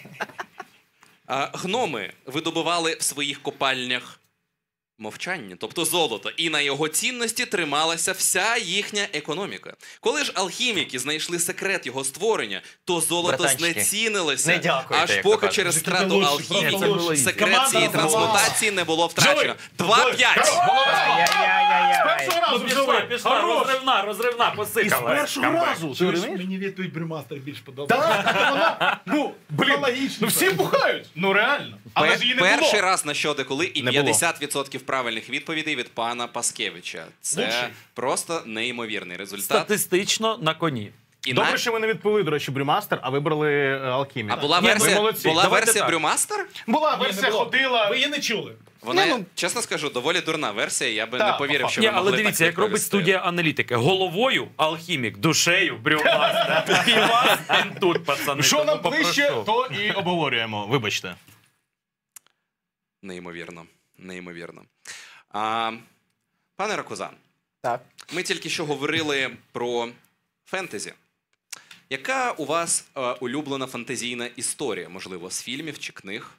А, гноми видобували в своїх копальнях мовчання, тобто золото, і на його цінності трималася вся їхня економіка. Коли ж алхіміки знайшли секрет його створення, то золото Братанчики, знецінилося, не дякуйте, аж як поки то кажуть. через Це страту лучше, алхіміків це лучше. секрет Команда цієї розвивалася. трансмутації не було втрачено. Живий! два п'ять! Ай-яй-яй-яй. Першого разу Ну, пішла, живий. пішла. пішла, розривна, розривна, посикала. І з першого разу. Чуєш, мені відповідь Брюмастер більш подобається. Так, вона, ну, блін, ну всі бухають. Ну реально. Але ж її не було. Перший раз на що де коли і Не було. п'ятдесят відсотків правильних відповідей від пана Паскевича. Це Лучший. просто неймовірний результат. Статистично на коні. І Добре, на- що ви не відповіли, до речі, Брюмастер, а вибрали е, Алхіміка. А була Ні, ви версія, молодці. була Давайте версія так. Брюмастер? Була Ні, не версія було. ходила. Ви її не чули. Вона, Ні, ну- чесно скажу, доволі дурна версія. Я би Так, не повірив, по що Ні, ви але могли дивіться, так як робить відповісти. студія аналітики. Головою алхімік, душею Брюмастер. І вас він тут, пацани. Що тому нам ближче, попрошу. то і обговорюємо. Вибачте. Неймовірно. Неймовірно. А, пане Ракузан, Так. ми тільки що говорили про фентезі. Яка у вас е, улюблена фантазійна історія, можливо, з фільмів чи книг?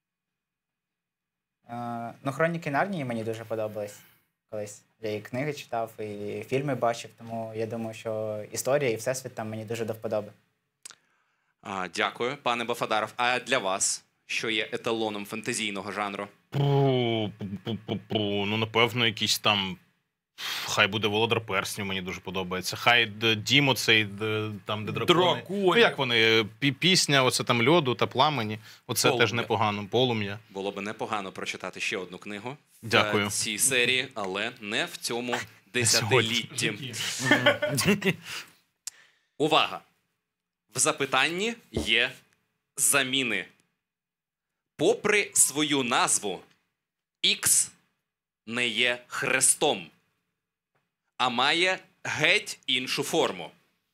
Е, ну, Хроніки Нарнії мені дуже подобались колись. Я і книги читав, і фільми бачив, тому я думаю, що історія і всесвіт там мені дуже до вподоби. А, дякую, пане Бафадаров. А для вас, що є еталоном фантазійного жанру? Пу, пу, пу, пу, пу. Ну, напевно, якийсь там. Хай буде Володар Перснів, мені дуже подобається. Хай д- Дімо цей, д- там, де дракони. Дракони. Ну, як вони? Пі- Пісня, оце там льоду та пламені. Оце Полум'я. теж непогано. Полум'я. Було би непогано прочитати ще одну книгу Дякую. в цій серії, але не в цьому десятилітті. Увага! В запитанні є заміни. Попри свою назву, Ікс не є хрестом, а має геть іншу форму.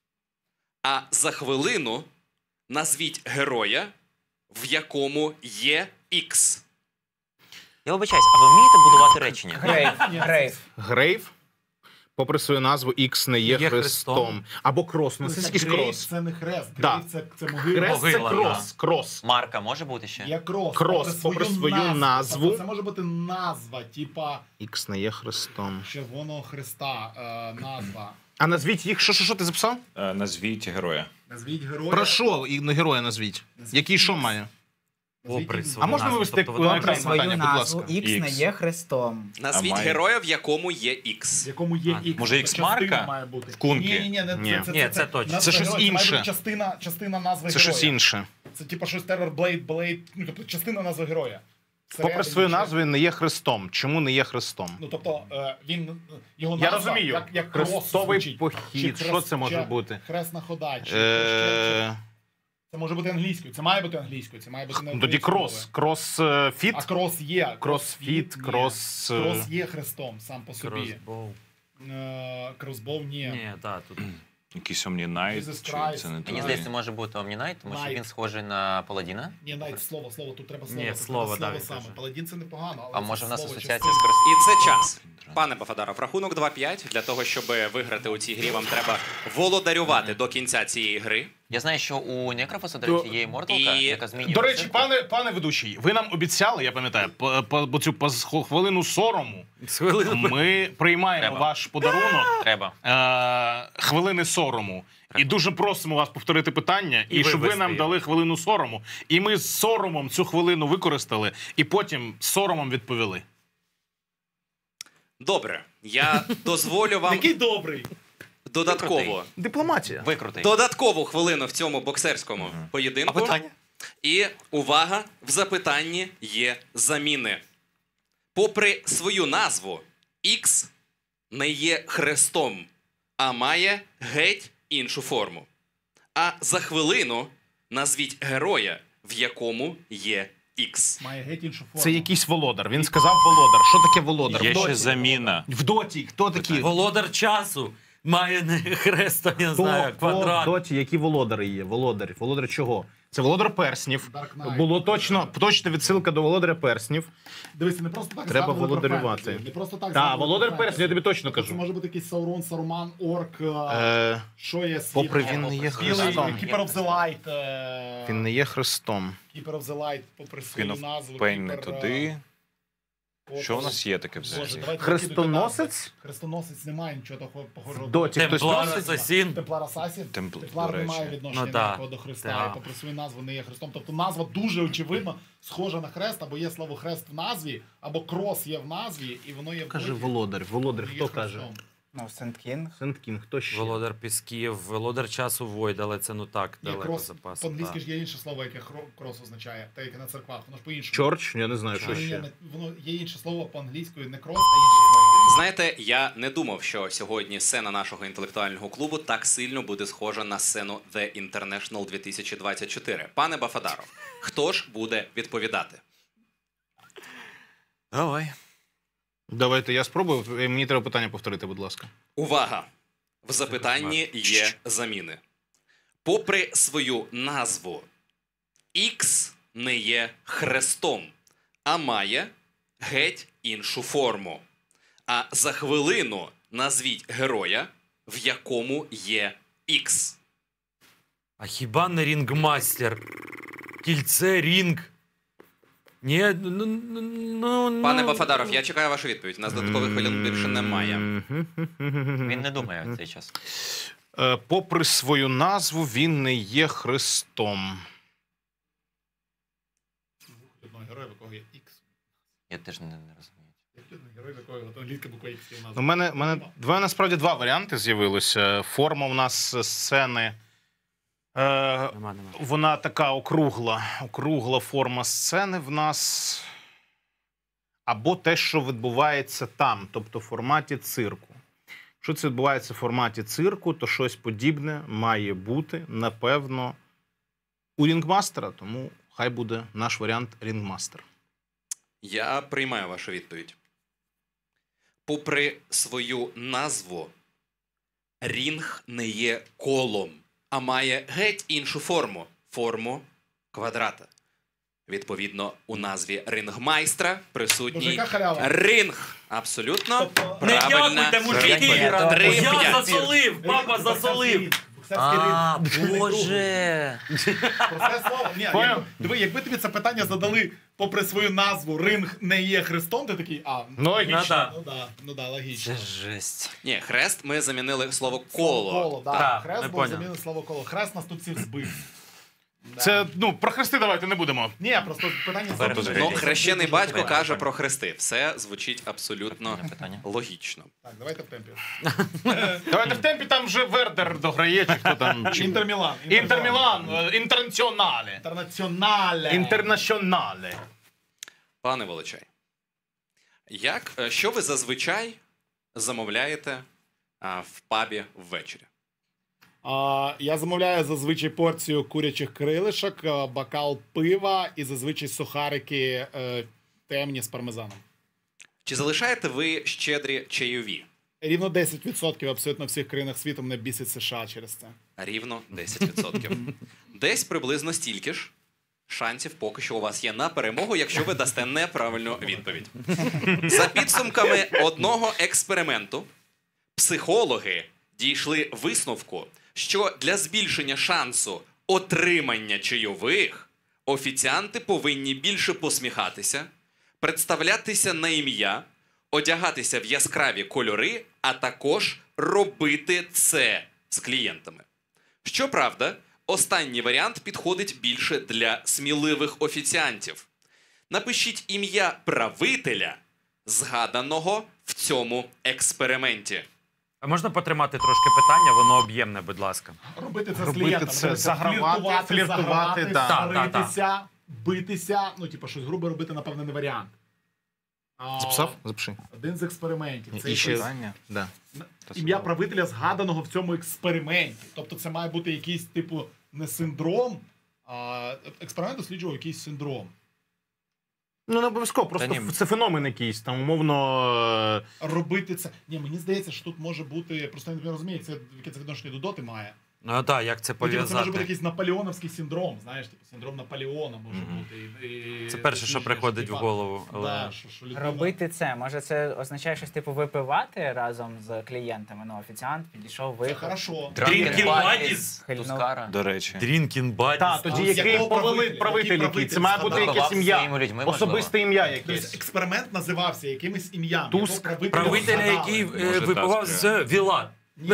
А за хвилину назвіть героя, в якому є Ікс. Я вибачаюсь, а ви вмієте будувати речення? Грейв. Грейв. Грейв, попри свою назву, Ікс не є, Є хрестом. хрестом. Або крос. Ну, це якийсь Грейв крос. це не хрест, Да. грейв це, це могила. Хрест це Могила, крос. Крос. Марка може бути ще? Є крос. Крос, попри свою назву. Тобто це може бути назва, типа, Ікс не є хрестом. Червоного Христа, е, назва. А назвіть їх, що, що, що ти записав? Е, Назвіть героя. Назвіть героя. Про що і на героя назвіть? Назвіть Який що Ікс. має? Попри Назвіть свою А можна назву. вивести Тобто ви на добре екран Про свою питання, будь назву ласка. Ікс не Ікс. є хрестом. Назвіть має- героя, в якому є В Ікс. якому є А, Ікс. може, тобто Ікс-марка? частина має бути. В кунки? Ні, ні, ні, не, Ні. Це, Ні, це точно. назва Це щось героя, інше. Це має бути частина, частина назви Це героя. щось інше. Це типа щось Terror Blade, Blade, ну, тобто частина назви героя. Попри Всередині свою ще- назву він не є хрестом. Чому не є хрестом? Ну, тобто, е, він, його Я назва, розумію. як, як крос Хрестовий звучить. похід. Чи Що це може чи бути? Хресна хода, чи, чи, чи, Е, це може бути англійською, це має бути англійською, це має бути не ну, Тоді українською крос. мовою. Крос е, фіт. А крос є. Кросфіт, ні. крос, е, Крос є хрестом сам по собі. Кросбоу. Е, Кросбоу ні. Ні, так, тут. Якийсь Omni-Night, Jesus чи Christ. це не Мені так? здається, може бути Omni-Night, тому що Найт. він схожий на Паладіна. Ні, навіть слово, слово, тут треба слово. Ні, тут слово, треба да, слово він саме. каже. Паладін це непогано, але А це може в нас слово асоціація частина. з Крос... І це час. Пане Бафадаров, рахунок два п'ять. Для того, щоб виграти у цій грі, вам треба володарювати до кінця цієї гри. Я знаю, що у Некрофоса, до То- речі, є іморталка, І- яка змінює. До речі, оцінку. пане, пане ведучий, ви нам обіцяли, я пам'ятаю, по, по, по цю по хвилину сорому З хвилини. ми приймаємо Треба. ваш подарунок. Треба. Е, хвилини сорому. І дуже просимо вас повторити питання, і, І щоб ви вивести нам його. дали хвилину сорому. І ми з соромом цю хвилину використали, і потім з соромом відповіли. Добре, я дозволю вам Який добрий. додатково, Дипломатія. Викрутий. додаткову хвилину в цьому боксерському А поєдинку. питання? І увага, в запитанні є заміни. Попри свою назву, Ікс не є хрестом, а має геть іншу форму. А за хвилину назвіть героя, в якому є Ікс. Має геть іншу форму. Це якийсь володар. Він сказав володар. Що таке володар? Є В доті. ще заміна. В доті. Хто такі? Володар часу. Має не хреста, я Хто, знаю, хто в квадрат. доті, які володари є? Володар. Володар чого? Це володар перснів. Dark Knight. Було точно, точно відсилка до володаря перснів. Дивися, не просто так Треба згадували про володарювати. фентезі. Не просто так Так, згадували володар про перснів, я тобі точно Тобто Це кажу. може бути якийсь Саурон, Саруман, Орк, е, Е, що є світ. попри він не є Білий, хрестом. Keeper of the Light. е, Він не є хрестом. Keeper of the Light, попри свою Queen of назву. Pain не Keeper, е, туди. Фокус. Що у нас є таке Боже, взагалі? давайте Хрестоносець? викидати. Хрестоносець немає нічого такого похожого. В доті хтось Темплар носить? Асасін. Темплар Асасін. Темпл- Темплар до не має речі. відношення Ну, да. ніякого до Христа, Да. і попри свою назву не є Христом. Тобто назва дуже очевидно схожа на хрест, або є слово хрест в назві, або крос є в назві, і воно є в Каже доті, володар. Володар, і є хто каже? хрестом. Ну, Сент-Кінг. Сент-Кінг, хто ще? Володар Пісків, Володар часу Войд, але це ну так, Ні, далеко крос, запасу. по-англійськи так. ж є інше слово, яке хро- крос означає, те, яке на церквах, воно ж по-іншому. Чорч? Я не знаю, що Ні, ні, ще. ні, воно є інше слово по-англійською, не крос, а інше слово. Знаєте, я не думав, що сьогодні сцена нашого інтелектуального клубу так сильно буде схожа на сцену The International дві тисячі двадцять чотири. Пане Бафадаров, хто ж буде відповідати? Давай. Давайте я спробую. Мені треба питання повторити, будь ласка. Увага! В запитанні є заміни. Попри свою назву, Ікс не є хрестом, а має геть іншу форму. А за хвилину назвіть героя, в якому є Ікс. А хіба не рінгмастер? Кільце, рінг. Ні, ну, ну, ну... Пане Бафадаров, я чекаю вашу відповідь. У нас додаткових хвилин більше немає. Він не думає в цей час. Е, Попри свою назву, він не є Христом. Одного героя, в якого є X. Я теж не, не розумію. Герой, в якого от англійська буква X є в У назві. мене, мене два, насправді два варіанти з'явилося. Форма у нас сцени. Е, Нема, нема. Вона така округла. Округла форма сцени в нас. Або те, що відбувається там, тобто в форматі цирку. Якщо це відбувається в форматі цирку, то щось подібне має бути, напевно, у рінгмастера. Тому хай буде наш варіант рінгмастер. Я приймаю вашу відповідь. Попри свою назву, рінг не є колом, а має геть іншу форму – форму квадрата. Відповідно, у назві рингмайстра Боже, присутній яка халява. ринг. Абсолютно Тобто- Не правильна дякуйте, мужики! відповідь. Три Я п'ять. засолив! Папа засолив! Боксерський А, ринг. боже. Просте слово. Ні, Поняв? якби, диви, якби тобі це питання задали попри свою назву «Ринг не є хрестом», ти такий, а, Ну, логічно. Ну, да. ну да, ну да, логічно. Це жесть. Ні, хрест ми замінили слово коло. Коло, да. Так, Хрест ми був поняли. замінене слово коло. Хрест нас тут всіх збив. Да. Це, ну, про хрести давайте не будемо. Ні, просто питання Перепрошую. Ну, дуже- хрещений дуже батько цікаве. каже про хрести. Все звучить абсолютно Питання. логічно. Так, давайте в темпі. Давайте в темпі там вже Вердер дограє, чи хто там. чи- Інтер Мілан. Інтер Мілан, е, інтернаціонале. Інтернаціонале. Інтернаціонале. Пане Волочай, як, е, що ви зазвичай замовляєте а, в пабі ввечері? А, я замовляю зазвичай порцію курячих крилишок, а, бокал пива і зазвичай сухарики е, темні з пармезаном. Чи залишаєте ви щедрі чайові? Рівно десять відсотків абсолютно всіх країнах світу мене бісить США через це. Рівно десять відсотків. Десь приблизно стільки ж шансів поки що у вас є на перемогу, якщо ви дасте неправильну відповідь. За підсумками одного експерименту, психологи дійшли висновку, що для збільшення шансу отримання чайових офіціанти повинні більше посміхатися, представлятися на ім'я, одягатися в яскраві кольори, а також робити це з клієнтами. Щоправда, останній варіант підходить більше для сміливих офіціантів. Напишіть ім'я правителя, згаданого в цьому експерименті. А можна потримати трошки питання? Воно об'ємне, будь ласка. Робити це Робити з клієнтами. це, Дивіться, загравати, фліртувати, фліртувати, загравати, да. сваритися, битися. Ну, типу, щось грубе робити, напевно, не варіант. А, Записав? Запиши. Один з експериментів. Це І ще якось да. ім'я правителя, згаданого в цьому експерименті. Тобто це має бути якийсь, типу, не синдром, а експеримент досліджував якийсь синдром. Ну, не обов'язково, просто Та ні. це феномен якийсь, там, умовно. е, Робити це. Ні, мені здається, що тут може бути, просто я не розумію, це яке це відношення до доти має. Ну так, як це Ну, типу, це може бути пов'язати? якийсь наполеоновський синдром, знаєш, типу, синдром Наполеона може бути. І, і, Це перше, що досліджуєш, приходить в типа, голову. Да, Але... що, що людина... Робити це, може це означає щось типу випивати разом з клієнтами. Ну, офіціант підійшов, Це випив. хорошо. Drinking buddies? Хильнув. Тускара. До речі. Drinking buddies. Так, тоді з який якого повели правителя? правитель, Який який. Це правитель має бути згадав? якесь ім'я. Своїми людьми, можливо. Особисте ім'я Тобто якесь. експеримент називався якимось ім'ям. Туск. Якого правителя Правителя, згадали. який е, Може, випивав так, з Віла. Ні,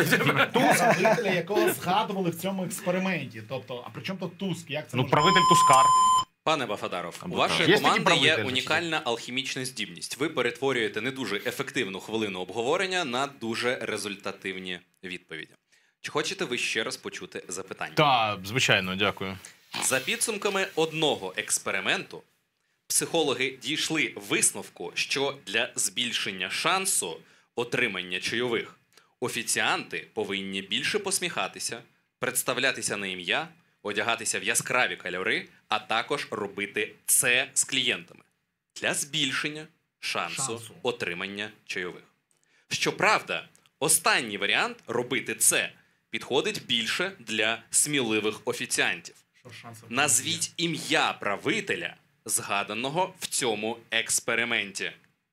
правителя, якого згадували в цьому експерименті. Тобто, а при чому тут Туск? Як це Ну, може правитель Тускар. Пане Бафадаров, Або у вашої Є такі команди є правителі, унікальна алхімічна здібність. Ви перетворюєте не дуже ефективну хвилину обговорення на дуже результативні відповіді. Чи хочете ви ще раз почути запитання? Так, звичайно, дякую. За підсумками одного експерименту, психологи дійшли висновку, що для збільшення шансу отримання чайових офіціанти повинні більше посміхатися, представлятися на ім'я, одягатися в яскраві кольори, а також робити це з клієнтами для збільшення шансу, Шансу. отримання чайових. Щоправда, останній варіант робити це підходить більше для сміливих офіціантів. Що шанси? Назвіть ім'я правителя, згаданого в цьому експерименті.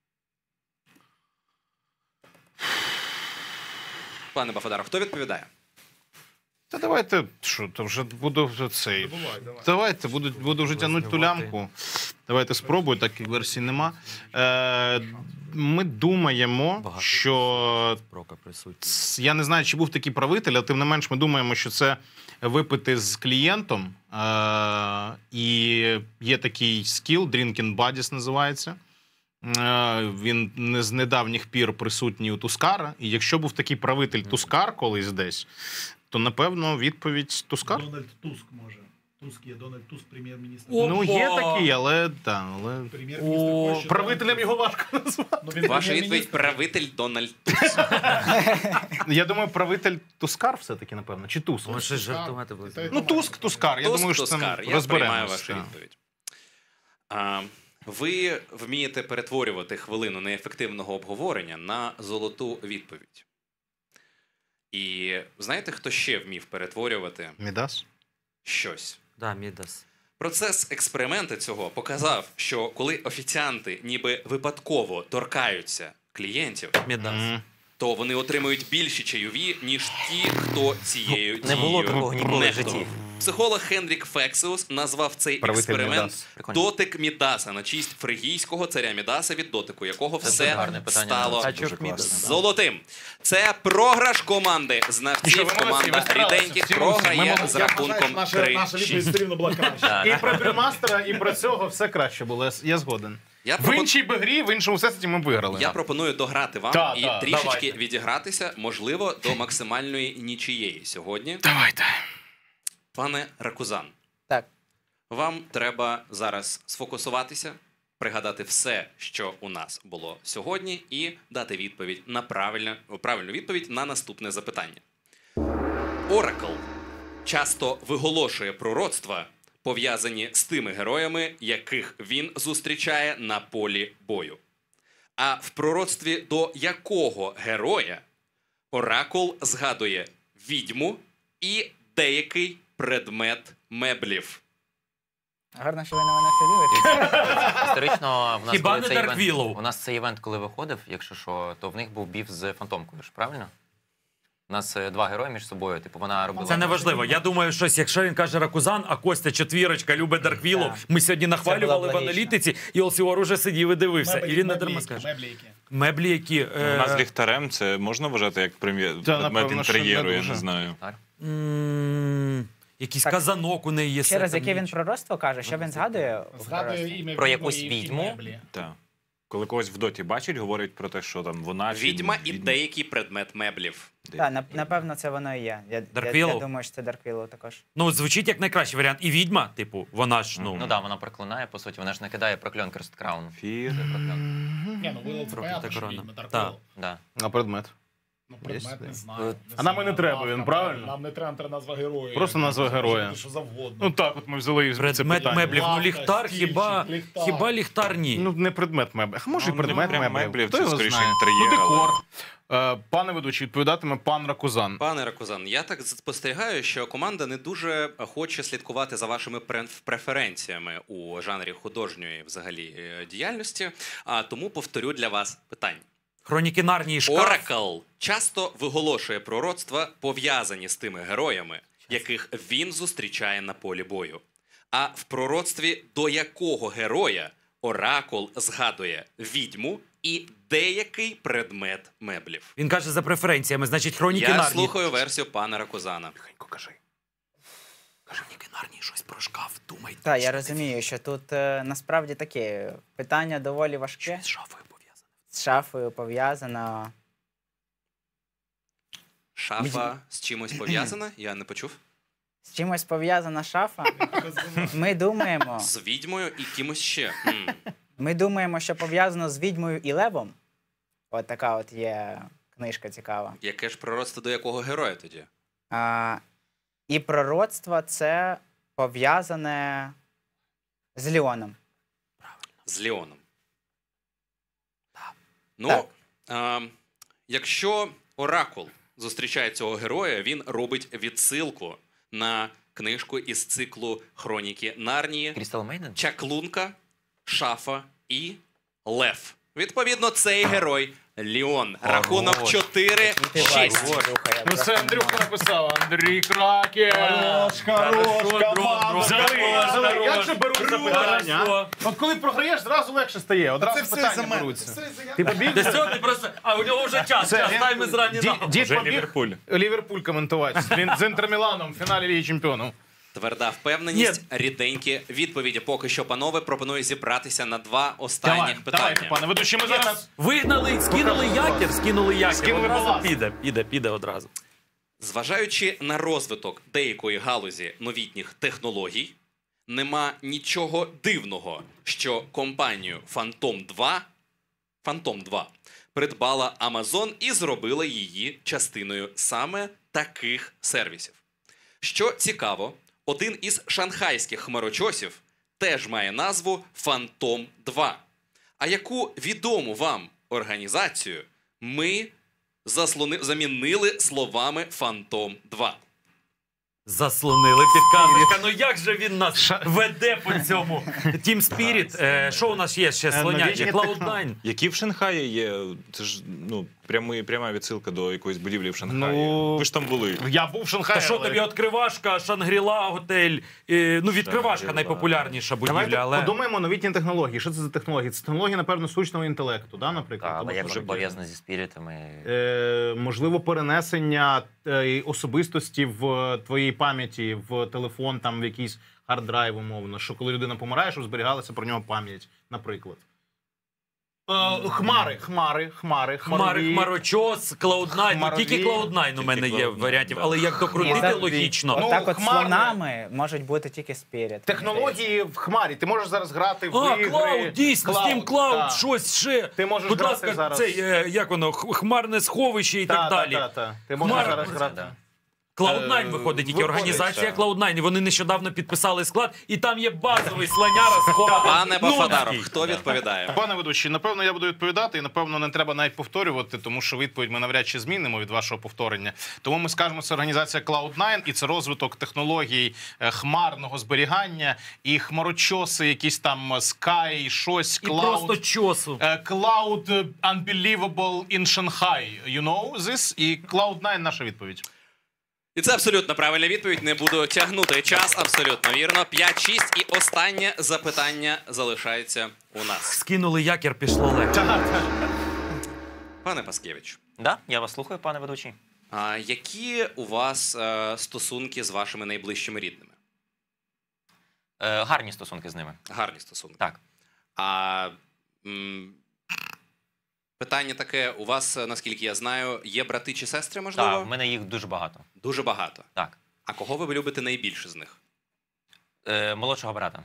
Пане Бафадаров, хто відповідає? Та давайте, що, то вже буду вже цей. Давай, давай. Давайте, буду, буду вже тягнути ту лямку. Давайте спробую, так як версій нема. Е, ми думаємо, Багато що Прока присутні. ц- я не знаю, чи був такий правитель, але тим не менш ми думаємо, що це випити з клієнтом. Е, і є такий скіл, Drinking Buddies називається. Е, Він не з недавніх пір присутній у Тускара. І якщо був такий правитель Тускар колись десь, то, напевно, відповідь Тускар. Дональд Туск може. Туск є Дональд Туск, прем'єр-міністр. О, Ну, є Опа! такий, але, та, але... Прем'єр-міністр О, Польщі. Правителем його важко назвати. Ну, він Ваша відповідь прем'єр-міністр. правитель Дональд Туск. Я думаю, правитель Тускар все-таки, напевно, чи Туск? Може щось жартувати буде. Та й Ну, Туск, Тускар. Я Туск, думаю, що Тускар. там Я приймаю розберемося. вашу відповідь. А, ви вмієте перетворювати хвилину неефективного обговорення на золоту відповідь. І знаєте, хто ще вмів перетворювати Мідас? щось? Да, Мідас. Процес експерименту цього показав, що коли офіціанти ніби випадково торкаються клієнтів, Мідас. М. то вони отримують більші чайові, ніж ті, хто цією Не було дією такого ніколи в нехтував. житті. Психолог Хенрік Фексіус назвав цей Правитель експеримент Мідас. Прикольно. дотик Мідаса на честь фригійського царя Мідаса, від дотику якого Це все дуже гарне питання. стало А Дуже чого Мідас? класно. золотим. Це програш команди Що, знавців. ви молодці, Команда ви старалися, ріденьких всі молодці. Ми програє молодці. з Я вважаю, що рахунком наша, наша відповідь три-шість. все рівно була краща. І про брюмастера, і про цього все краще було. Я- Я згоден. Я, В пропон... іншій би грі, в іншому всесеті ми виграли. Я пропоную дограти вам Та, і та, трішечки давайте. відігратися, можливо, до максимальної нічиєї сьогодні. Давайте. Пане Ракузан, Так. вам треба зараз сфокусуватися, пригадати все, що у нас було сьогодні, і дати відповідь на правильну, правильну відповідь на наступне запитання. Оракл часто виголошує пророцтва, пов'язані з тими героями, яких він зустрічає на полі бою. А в пророцтві до якого героя Оракул згадує відьму і деякий предмет меблів? Гарно, що ви на мене все дивитесь. Історично, в нас Хіба коли не цей Dark івент- Willow? у нас цей івент, коли виходив, якщо що, то в них був біф з фантомкою ж, правильно? У нас е, два герої між собою, типу, вона робила... Це не важливо. Я думаю, щось, якщо він каже Ракузан, а Костя четвірочка, любить Дарквілов. Ми сьогодні нахвалювали було в б логічно. аналітиці, і Олсіор уже сидів і дивився. І він не дарма які, скаже. меблі які. Меблі, які... У нас Е... ліхтарем це можна вважати як прем'єр Та, предмет напевно, що інтер'єру, не я дуже. не знаю. м, Якийсь Так. казанок у неї є. Ще раз, там яке він ніч. пророцтво каже, що він згадує? у Згадує пророцтві? ім'я Про відьми якусь і- і відьму? меблі. Так. Коли когось в доті бачать, говорять про те, що там вона чи Відьма і відьма. деякий предмет меблів. Так, нап- напевно, це воно і є. Я, я, Dark я Willow? думаю, що це Dark Willow також. Ну, звучить як найкращий варіант. І відьма, типу, вона ж, ну... Ну так, да, вона проклинає, по суті, вона ж накидає прокльон Кресткраун. Фір. Ні, ну Willow це Проклята понятно, що корона. відьми, Dark Так. Willow. Да. А предмет? Ну, предмет Є? не знаю. А нам і не треба, він, Нам- правильно? Нам не треба, треба назва героя. Просто назва героя. Що завгодно. Ну так, от ми взяли це Предмет питання. меблів. Ну, Лавка, ліхтар, стільчик, хіба, ліхтар. хіба ліхтар ні. Ну, не предмет меблів. А може, Ну, і предмет не прям меблів. меблів, Хто це його скоріше знає? інтер'єр, Ну, декор. Е, Пане ведучий, відповідатиме пан Ракузан. Пане Ракузан, я так спостерігаю, що команда не дуже хоче слідкувати за вашими пре- преференціями у жанрі художньої взагалі е, діяльності, а тому повторю для вас питання. Хроніки Нарнії, шкаф. Оракл часто виголошує пророцтва, пов'язані з тими героями, яких він зустрічає на полі бою. А в пророцтві до якого героя Оракул згадує відьму і деякий предмет меблів? Він каже за преференціями, значить, хроніки Я Нарнії. слухаю версію пана Ракузана. Кажи. Хроніки Нарнії, щось про шкаф, думай. Так, я розумію, що тут е, насправді таке питання доволі важке. З шафою пов'язане. З шафою пов'язано. Шафа з чимось пов'язана? Я не почув. З чимось пов'язана шафа. Ми думаємо, З відьмою і кимось ще. М. ми думаємо, що пов'язано з відьмою і левом. От така от є книжка цікава. Яке ж пророцтво до якого героя тоді? А, і пророцтво це пов'язане з Леоном. З Леоном. Ну, Так. а, якщо Оракул зустрічає цього героя, він робить відсилку на книжку із циклу Хроніки Нарнії Крістал Мейден? Чаклунка, Шафа і Лев. Відповідно, цей герой Леон. Рахунок чотири шість. Ну це Андрюха написав. Андрій Кракен. Хорош, команда. Взяли, взяли. Як же беруть запитання? Хорошо. От коли програєш, зразу легше стає. Це Одразу все за питання мене. беруться. Все за я. Ти побіг? Та сьогодні просто... А у нього вже час, Це час, він- тайми зрані Ді- нам. Дід Вже побіг Ліверпуль. Ліверпуль коментувати з Ін- з Інтер-Міланом в фіналі Ліги Чемпіонів. Тверда впевненість, ріденькі відповіді. Поки що, панове, пропоную зібратися на два останніх питання. Давайте, пане ведучий, ми зараз... Вигнали, скинули якір, скинули якір. Скинули Одразу баласт. піде, піде, піде одразу. Зважаючи на розвиток деякої галузі новітніх технологій, нема нічого дивного, що компанію Phantom два, Phantom два придбала Amazon і зробила її частиною саме таких сервісів. Що цікаво, один із шанхайських хмарочосів теж має назву Phantom два. А яку відому вам організацію ми заслони... замінили словами Phantom два? Заслонили підказочка. Ну як же він нас веде по цьому? Team Spirit. Е, Що у нас є ще слоняті? новітні Cloud найн. Які в Шанхаї є, це ж ну, прямий, пряма відсилка до якоїсь будівлі в Шанхаї. Ну, Ви ж там були. Я був в Шанхаї. Та що але- тобі відкривашка, Шангріла, готель. е, Ну, відкривашка Шангріла. найпопулярніша будівля, Давайте але... подумаємо новітні технології. Що це за технології? Це технології, напевно, штучного інтелекту, да, наприклад? Так, Або але як що же таке? пов'язано зі спіритами? Е, можливо, перенесення е, особистості в твоїй пам'яті, в телефон, там, в якийсь хард-драйв, умовно, що коли людина помирає, щоб зберігалася про нього пам'ять, наприклад. Е, хмари, хмари, хмари, Хмари, хмарові. хмарочос, Cloud найн. Ну, Хмарові. тільки Cloud найн у мене Тільки є Cloud найн, варіантів. да. Але як докрутити так, логічно. Ну, Отак от хмарне. слонами можуть бути тільки спіріт. Технології в хмарі. Ти можеш зараз грати в А, ігри. Cloud, дійсно, Steam Cloud, так. щось ще. Ти можеш Будь грати ласка, зараз. цей, е, як воно, х- хмарне сховище і Та, так та, далі. та, та. Ти можеш Хмар- зараз Це, грати. да. Cloud найн Е, виходить, тільки виходить, організація так. Cloud найн. І вони нещодавно підписали склад, і там є базовий слоняра схований. Пане Бафадаров, Нудський. хто відповідає? Пане ведучий, напевно, я буду відповідати, і напевно не треба навіть повторювати, тому що відповідь ми навряд чи змінимо від вашого повторення. Тому ми скажемо, це організація Cloud найн, і це розвиток технологій е, хмарного зберігання, і хмарочоси, якісь там Sky, щось, І Cloud. просто чосу. Е, Cloud е, Unbelievable in Shanghai. You know this? І Cloud найн наша відповідь. І це абсолютно правильна відповідь. Не буду тягнути час. Абсолютно вірно. п'ять шість. І останнє запитання залишається у нас. Скинули якір, пішло легше. Пане Паскевич, Да? Я вас слухаю, пане ведучий. а які у вас е, стосунки з вашими найближчими рідними? Е, гарні стосунки з ними. Гарні стосунки. Так. А м, питання таке: у вас, е, наскільки я знаю, є брати чи сестри, можливо? Так, в мене їх дуже багато. Дуже багато. Так. А кого ви любите найбільше з них? Е, молодшого брата.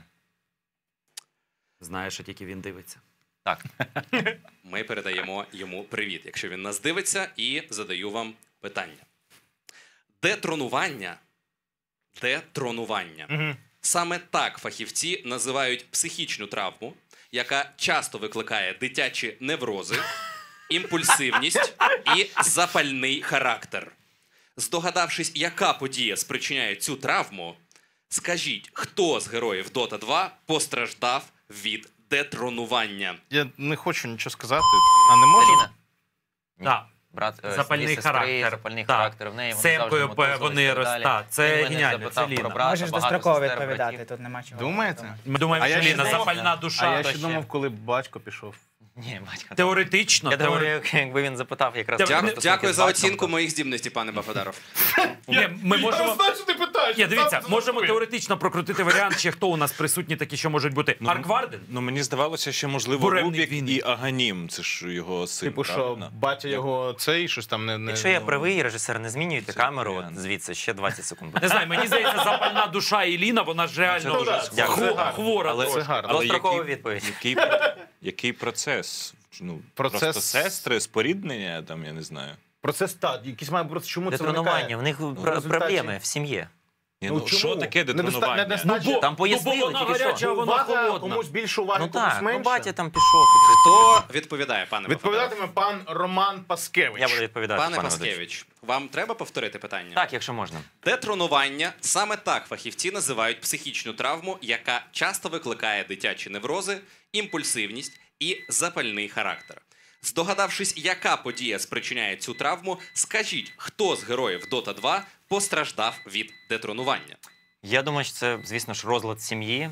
Знаєш, що тільки він дивиться. Так. Ми передаємо йому привіт, якщо він нас дивиться, і задаю вам питання. Детронування. Детронування. Угу. Саме так фахівці називають психічну травму, яка часто викликає дитячі неврози, імпульсивність і запальний характер. Здогадавшись, яка подія спричиняє цю травму, скажіть, хто з героїв Дота два постраждав від детронування? Я не хочу нічого сказати, а не можу? Селіна. Ні. Так. Брат, е, Запальний дві сестри, характер. Запальний Так. характер в неї. Вони Семкою завжди б- мотузились вони і так роз- далі. так, це Він мене геніально, запитав це про Ліна. брата, Можеш багато достроково сестер, відповідати, братів. тут нема чого. Думаєте? Ми думаємо, А що я ще Ліна думав- запальна душа. А я та ще ще. думав, коли батько пішов. Ні, батько. Теоретично. Я теоре- думаю, якби він запитав якраз... Дякую- про Дякую, стосунки дякую з за батьком, оцінку то- моїх здібностей, пане Бафадаров. Ні, ми можемо... знаю, що ти питаєш? Ні, дивіться, Сам можемо задумує. теоретично прокрутити варіант, ще хто у нас присутні такі, що можуть бути. Марк Варден? Ну мені здавалося, що можливо Буремний Рубік він. і Аганім. Це ж його син. Типу, що правильно? батя його цей, щось там не... не Якщо я ну, правий, режисер, не змінюйте Це камеру варіант. от звідси ще двадцять секунд. Не знаю, мені здається, запальна душа Іліна, вона ж реально дуже хво- Дякую. хвора. Але, трошки. Це гарно. але Дострокова який, відповідь. який, який процес? Ну, Процес- Просто сестри, споріднення, там, я не знаю. Процес, так, якийсь має бути, чому це Детронування, виникає? в них в пр- результаті- проблеми в сім'ї. Ні, Ну, ну, чому? що таке Недоста- детронування? недостатньо- Там Ну, пояснили бо вона тільки гаряча, що. а вона Увага, холодна. комусь більше уваги, Ну комусь так, ну менше. батя там пішов. Хто відповідає, пане Бафадаров? Відповідатиме пан Роман Паскевич. Я буду відповідати, Пане пане Ведучий. Паскевич, вам треба повторити питання? Так, якщо можна. Детронування саме так фахівці називають психічну травму, яка часто викликає дитячі неврози, імпульсивність і запальний характер. Здогадавшись, яка подія спричиняє цю травму, скажіть, хто з героїв Дота два постраждав від детронування? Я думаю, що це, звісно ж, розлад сім'ї.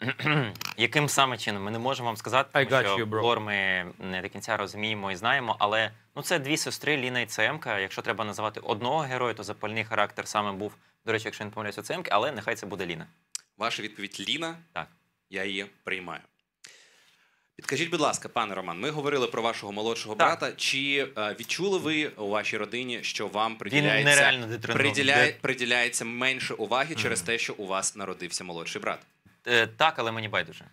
Яким саме чином ми не можемо вам сказати, I тому got що you, bro. лор ми не до кінця розуміємо і знаємо, але ну це дві сестри Ліна і Цемка. Якщо треба називати одного героя, то запальний характер саме був, до речі, якщо не помиляюся, Цемки, але нехай це буде Ліна. Ваша відповідь Ліна? Так. Я її приймаю. Підкажіть, будь ласка, пане Роман, ми говорили про вашого молодшого Так. брата. Чи е, відчули ви у вашій родині, що вам Він приділяється, нереально детронований. приділяє, приділяється менше уваги через те, що у вас народився молодший брат? Е, так, але мені байдуже.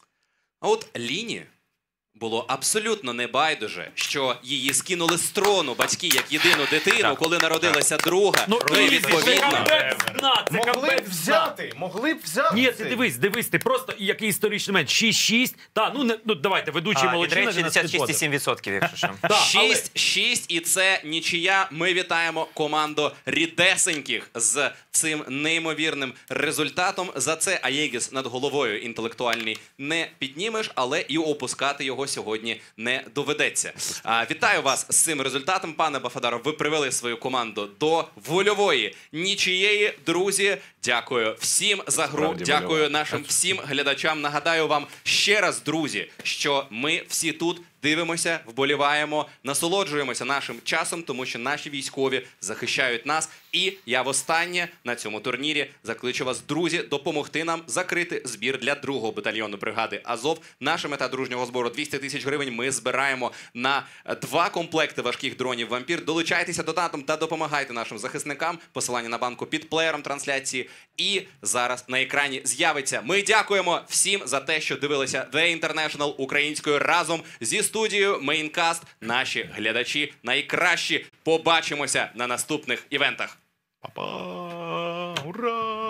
А от Ліні було абсолютно не байдуже, що її скинули з трону батьки як єдину дитину, Так. коли народилася друга. Ну, Ну і Ізі, це відповідно. камбек дна, це Могли б камбек дна. взяти, могли б взяти. Ні, ти цей. дивись, дивись, ти просто який історичний момент. шість шість. Та, ну, не, ну давайте, ведучий А, і, до молодчина. речі, він нас шістдесят шість цілих підводив. сім відсотків, якщо що. Так, але- шість шість, і це нічия. Ми вітаємо команду рідесеньких з цим неймовірним результатом. За це Аєгіс над головою інтелектуальний не піднімеш, але і опускати його сьогодні не доведеться. А, вітаю вас з цим результатом, пане Бафадаров. Ви привели свою команду до вольової нічиєї. Друзі, дякую всім за гру. Справді Дякую вольова. нашим всім глядачам. Нагадаю вам ще раз, друзі, що ми всі тут дивимося, вболіваємо, насолоджуємося нашим часом, тому що наші військові захищають нас. І я востаннє на цьому турнірі закличу вас, друзі, допомогти нам закрити збір для другого батальйону бригади Азов. Наша мета дружнього збору двісті тисяч гривень. Ми збираємо на два комплекти важких дронів «Вампір». Долучайтеся до донатом та допомагайте нашим захисникам. Посилання на банку під плеєром трансляції. І зараз на екрані з'явиться. Ми дякуємо всім за те, що дивилися The International українською разом зі студією Мейнкаст. Наші глядачі найкращі. Побачимося на наступних івентах. Па-па! Ура!